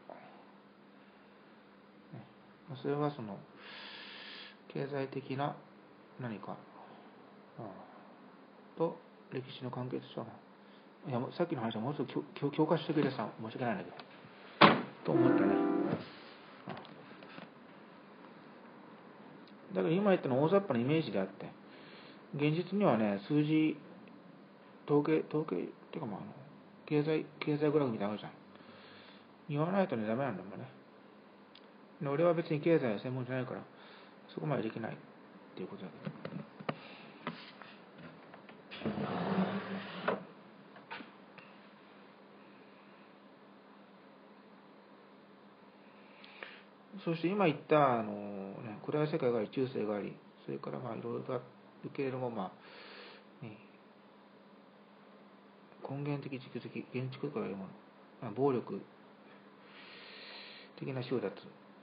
それはその経済的な何かと歴史の関係としては、いやさっきの話はもうちょっと強化してくれさ申し訳ないんだけどと思ったね。だから今言ったのは大雑把なイメージであって、現実にはね、数字統計統計っていうかまああの経済経済グラフみたいなのあるじゃん。 言わないとね、ダメなんだもんね。で俺は別に経済は専門じゃないから、そこまでできないっていうことだけど。そして今言ったあの、ね、暗い世界があり中世があり、それからまあいろいろとあるけれども、まあね、根源的自己的建築とかいうもの、まあ、暴力的な手段、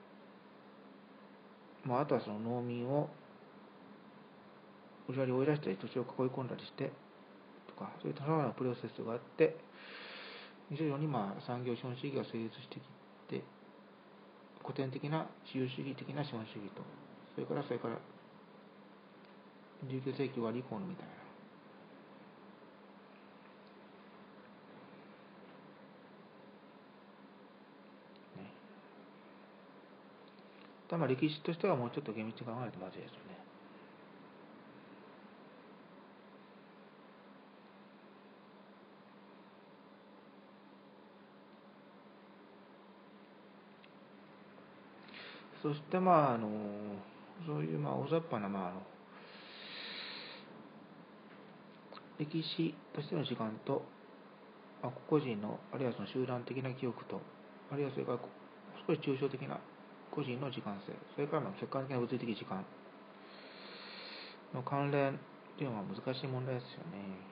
まあ、あとはその農民を無理やり追い出したり土地を囲い込んだりしてとか、そういったさまざまなプロセスがあって、徐々にまあ産業資本主義が成立してきて、古典的な自由主義的な資本主義と、それからそれからじゅうきゅう世紀終わり以降のみたいな、ね、ただまあ歴史としてはもうちょっと厳密に考えるとまずいですよね。そしてまああのそういうまあ大雑把なまああの歴史としての時間と、まあ、個々人のあるいはその集団的な記憶と、あるいはそれから少し抽象的な個人の時間性、それからまあ客観的な物理的時間の関連っていうのは難しい問題ですよね。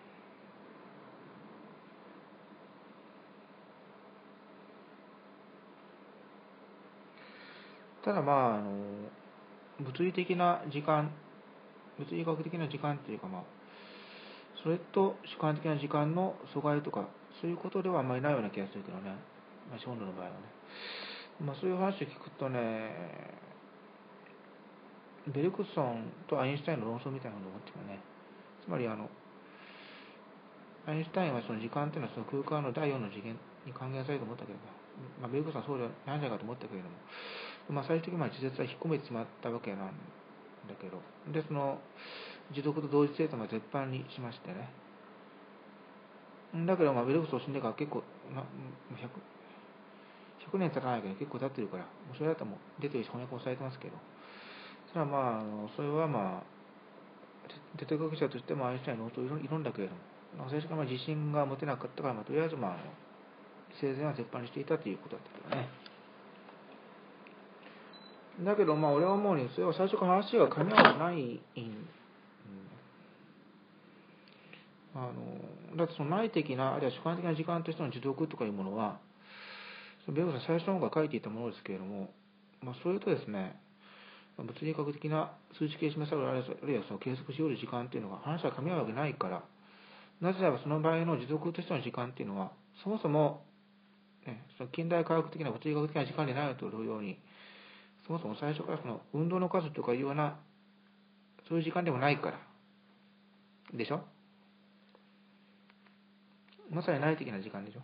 ただまああの物理的な時間、物理学的な時間っていうかまあそれと主観的な時間の阻害とかそういうことではあんまりないような気がするけどね、まあ、ショーンの場合はね、まあ、そういう話を聞くとね、ベルクソンとアインシュタインの論争みたいなのを思ってもね、つまりあのアインシュタインはその時間というのはその空間の第四の次元に還元されると思ったけれども、まあ、ベルクソンはそうではないんじゃないかと思ったけれども、まあ、最終的にまあ自説は引っ込めてしまったわけなんだけど、でその持続と同時性というのは絶版にしましてね、だけどまあベルクソン死んでから結構、まあ、ひゃく, ひゃくねん経たないけど結構経ってるから、それだともう出てるし翻訳もされてますけど、それはまあそれはまあ哲学者としてもアインシュタインの論争を挑んだけれども、最初からまあ自信が持てなかったから、まあ、とりあえずまあ生前は絶版にしていたということだったけどね。だけどまあ俺は思うにそれは最初から話が噛み合わないん、うん、あのだってその内的なあるいは主観的な時間としての持続とかいうものはベルクソン最初の方が書いていたものですけれども、まあ、それとですね物理学的な数値系示されるあるいはその計測しうる時間っていうのが話が噛み合うわけないから、なぜならばその場合の持続としての時間っていうのはそもそも、ね、その近代科学的な物理学的な時間でないのと同様に、そもそも最初からその運動の数とかいうようなそういう時間でもないからでしょ。まさに内的な時間でしょ。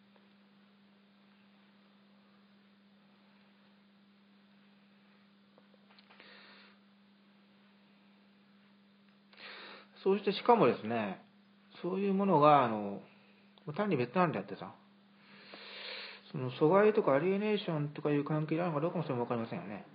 そうしてしかもですね、そういうものがあの単に別なんであってさ、その阻害とかアリエネーションとかいう関係であるのかどうかもそれも分かりませんよね。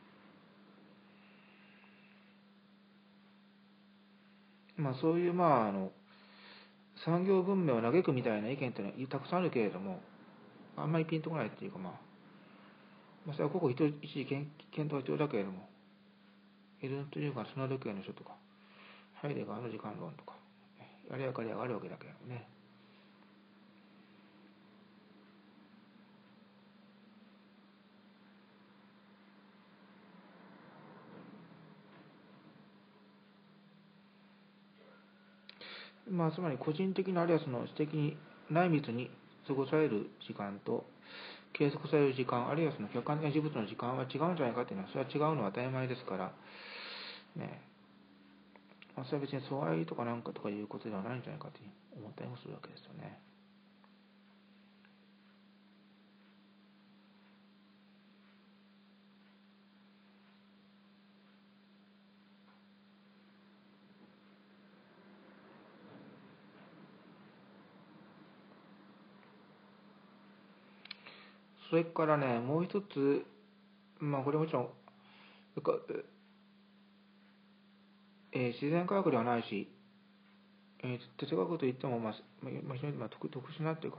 まあそういうまああの産業文明を嘆くみたいな意見っていうのはたくさんあるけれども、あんまりピンとこないっていうか、まあ、まあそれは個々一時検討が必要だけれども、エルンというか砂時計の人とかハイデガーの時間論とかあれやかれやがあるわけだけどね。まあつまり個人的なあるいはその私的に内密に過ごされる時間と計測される時間、あるいはその客観的な事物の時間は違うんじゃないかっていうのは、それは違うのは当たり前ですからね。まあ、それは別に阻害とかなんかとかいうことではないんじゃないかと思ったりもするわけですよね。 それからね、もう一つ、まあこれもちろん、えー、自然科学ではないし、えー、哲学といっても、まあ、まあ、非常にまあ 特, 特殊なっていうか、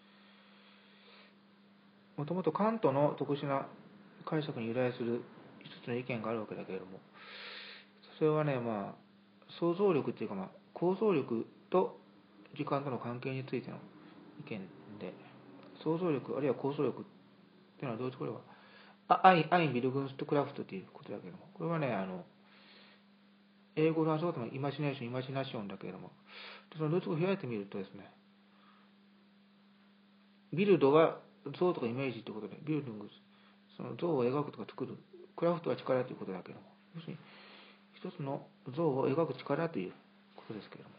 もともとカントの特殊な解釈に由来する一つの意見があるわけだけれども、それはね、まあ、想像力っていうか、まあ、構造力と時間との関係についての意見で、想像力あるいは構想力っていうのはどういうところは、アイン・アイン・ビルグンストクラフトということだけれども、これはね、あの、英語の発音はイマジネーション、イマジナションだけれども、そのルーツを開いてみるとですね、ビルドは像とかイメージということで、ビルディング、その像を描くとか作る、クラフトは力ということだけれども、要するに一つの像を描く力ということですけれども。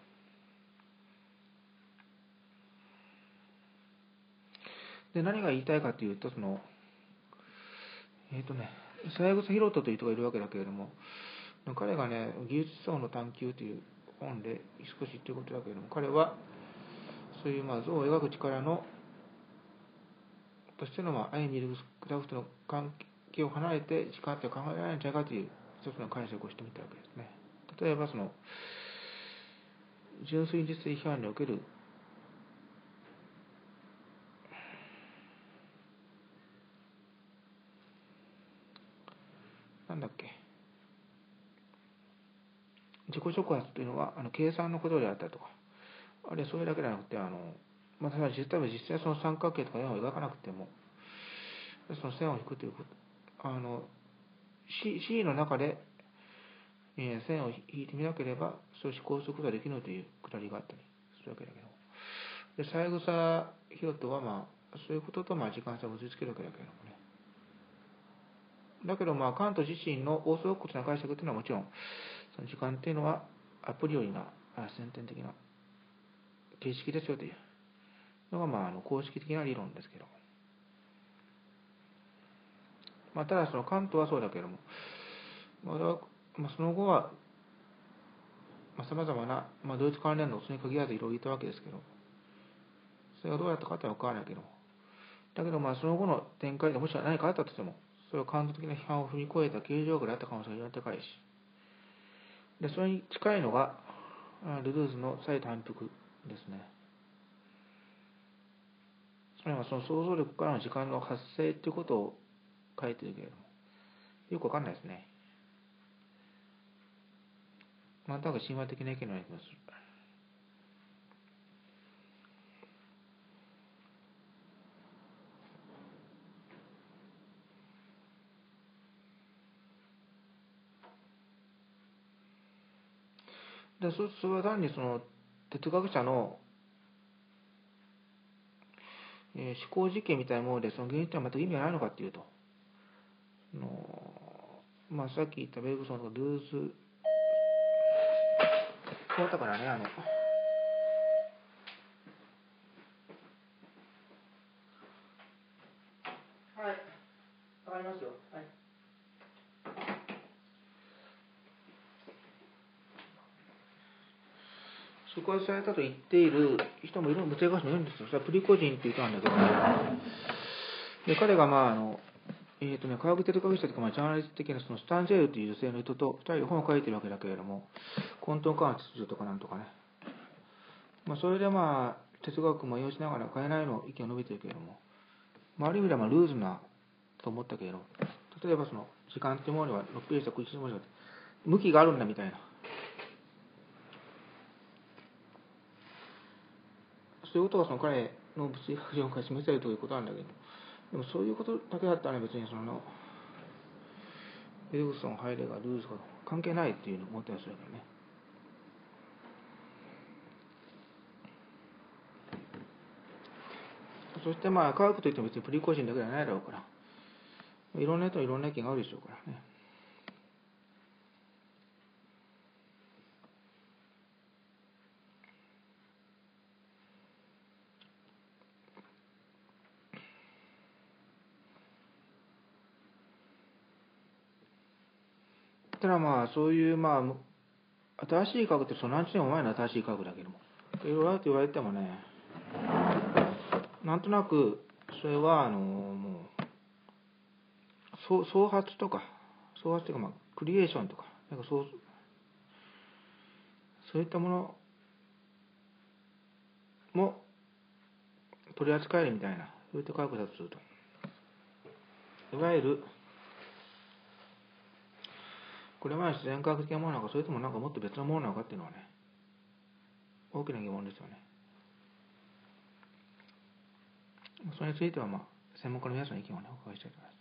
で、何が言いたいかというと、その、えっ、ー、とね、三枝博人という人がいるわけだけれども、彼がね、技術思想の探求という本で少し言っていることだけれども、彼は、そういうまあ像を描く力の、としてのまあアイン・ビルグクラフトの関係を離れて時間って考えられないんじゃないかという一つの解釈をしてみたわけですね。例えばその、純粋実性批判におけるなんだっけ、自己触発というのはあの計算のことであったりとか、あるいはそれだけではなくて、あの、まあ、例えば実際は実際その三角形とか円を描かなくても、その線を引くということ、あの、C, C の中で、えー、線を引いてみなければ、それを思考することができないというくだりがあったりするわけだけど、で、三枝博人は、まあ、そういうこととまあ時間差を結びつけるわけだけどもね。だけど、まあ、カント自身のオーソドックスな解釈というのはもちろん、その時間っていうのはアプリよりな先天的な形式ですよというのが、まあ、あの公式的な理論ですけど、まあ、ただそのカントはそうだけども、まあ、まあ、その後はさまざ、まな、まあ、ドイツ関連のそれに限らずいろいろ言ったわけですけど、それがどうやったかって分からないけど、だけどまあその後の展開でもし何かあったとしても、それはカント的な批判を踏み越えた形状があった可能性が非常に高いし、でそれに近いのがルドゥーズの再反復ですね。それはその想像力からの時間の発生ということを書いてるけれども、よくわかんないですね。なんとなく神話的な意見のような気がする。で、そそれは単にその哲学者の、えー、思考実験みたいなもので、その原因ってのは全く意味がないのかっていうと、のまあ、さっき言ったベルグソンのルーズ、そうだからね、あの、はい、わかりますよ。はい。触発されたと言っている人もいる、物理学者もいるんですよ。それはプリコジンっていう人なんだけど、で彼が、まああのえーとね、科学哲学者というか、まあ、ジャーナリスト的なそのスタンジェールという女性の人とふたりで本を書いてるわけだけれども、混沌化の秩序とかなんとかね、まあ、それでまあ哲学も要しながら変えないの意見を述べてるけれども、まあ、ある意味ではまあルーズなと思ったけれど、例えばその時間っていうものにはろくページとかいち文字で向きがあるんだみたいな、そういうことがその彼の物理学上から示せるということなんだけど、でもそういうことだけだったら別にそのベルグソン、ハイデガー、ルーズが関係ないっていうのを思ったりするからね。そしてまあ科学といっても別にプリコジンだけじゃないだろうから、いろんな人いろんな意見があるでしょうからね。ただまあそういうまあ新しい科学ってその何十年も前の新しい科学だけども、いろいろあると言われてもね、なんとなくそれはあのもう創創発とか創発というか、まあ、クリエーションとかなんかそうそういったものも取り扱えるみたいな、そういった科学だとすると、いわゆるこれまで自然科学的なものなのか、それともなんかもっと別のものなのかっていうのはね、大きな疑問ですよね。それについては、まあ、専門家の皆さんの意見をね、お伺いしたいと思います。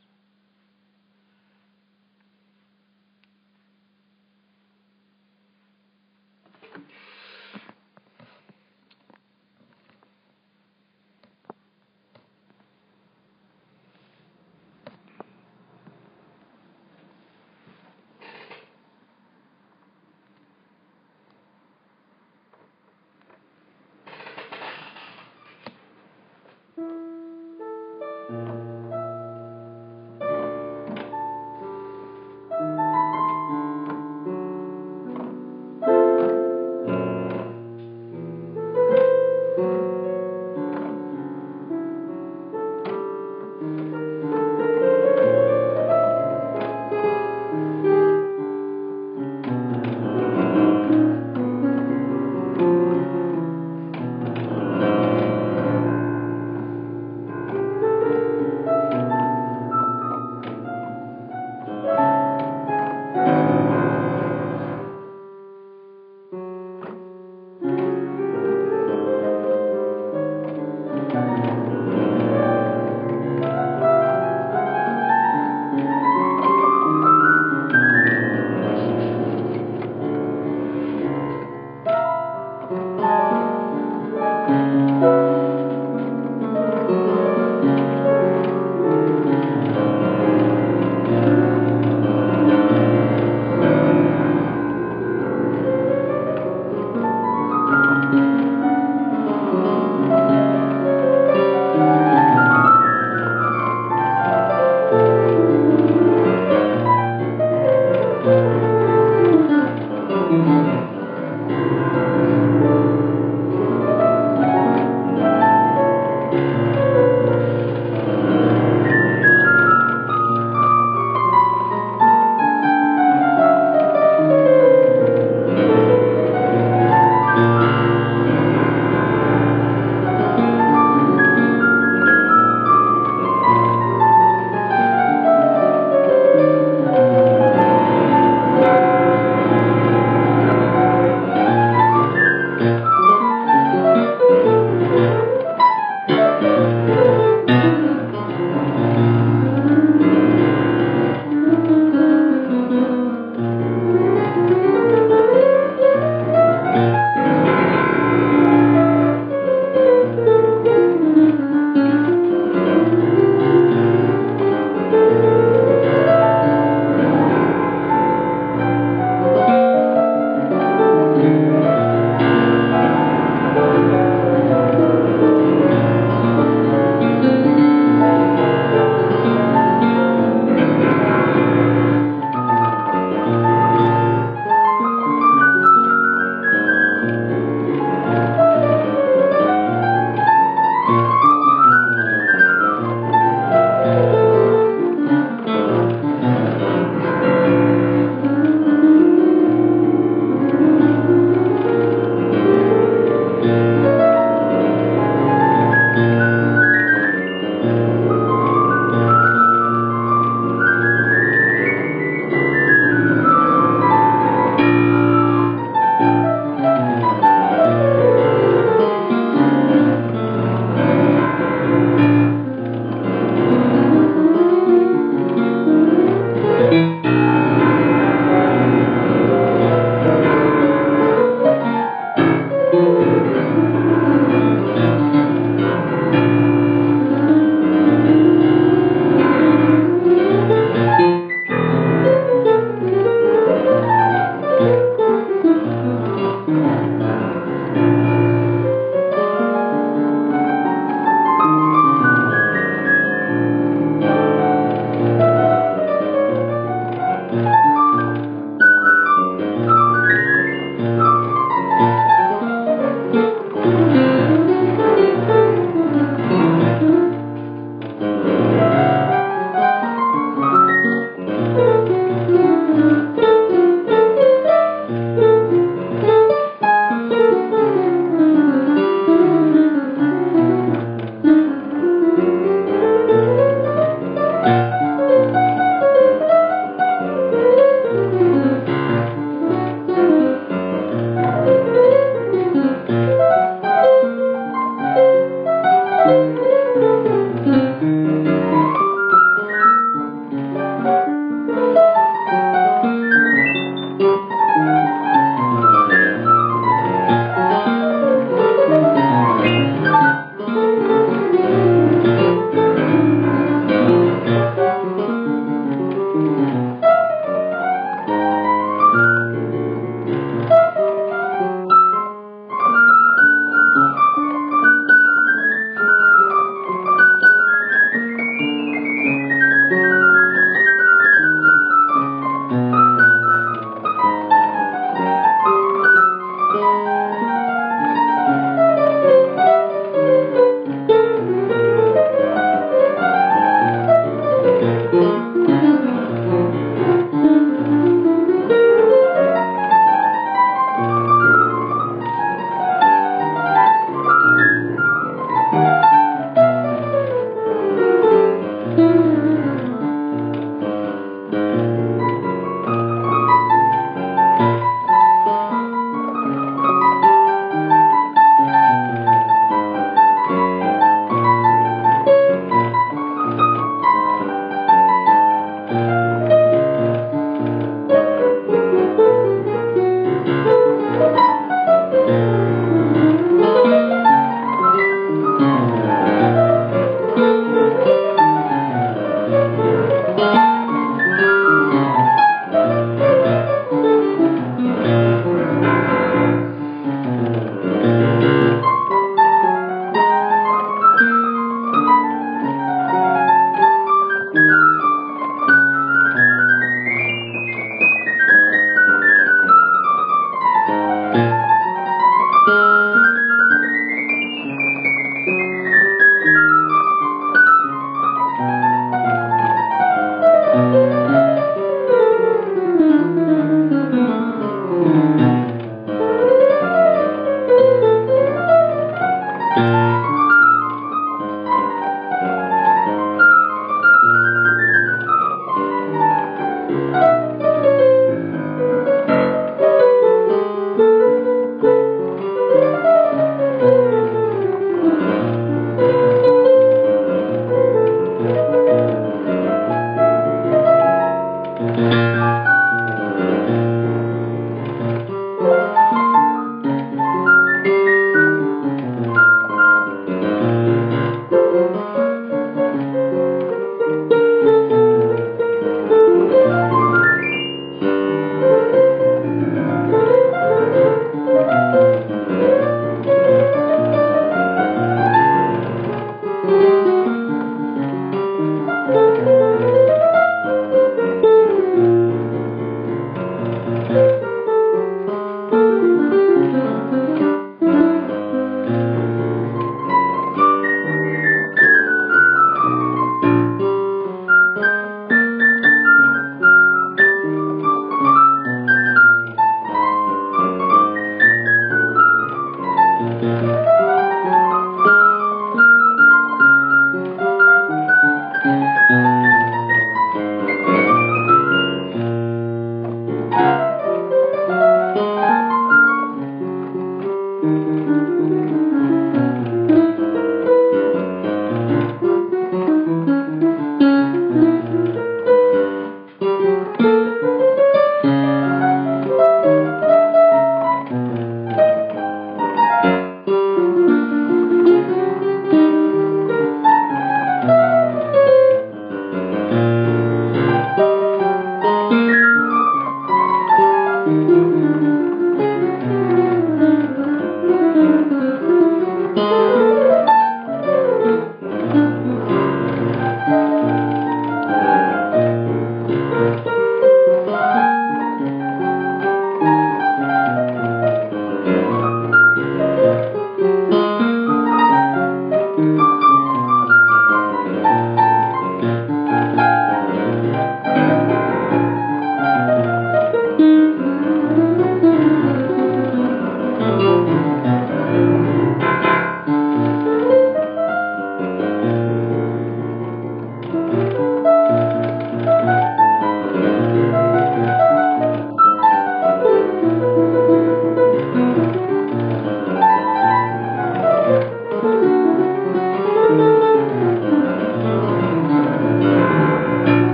ます。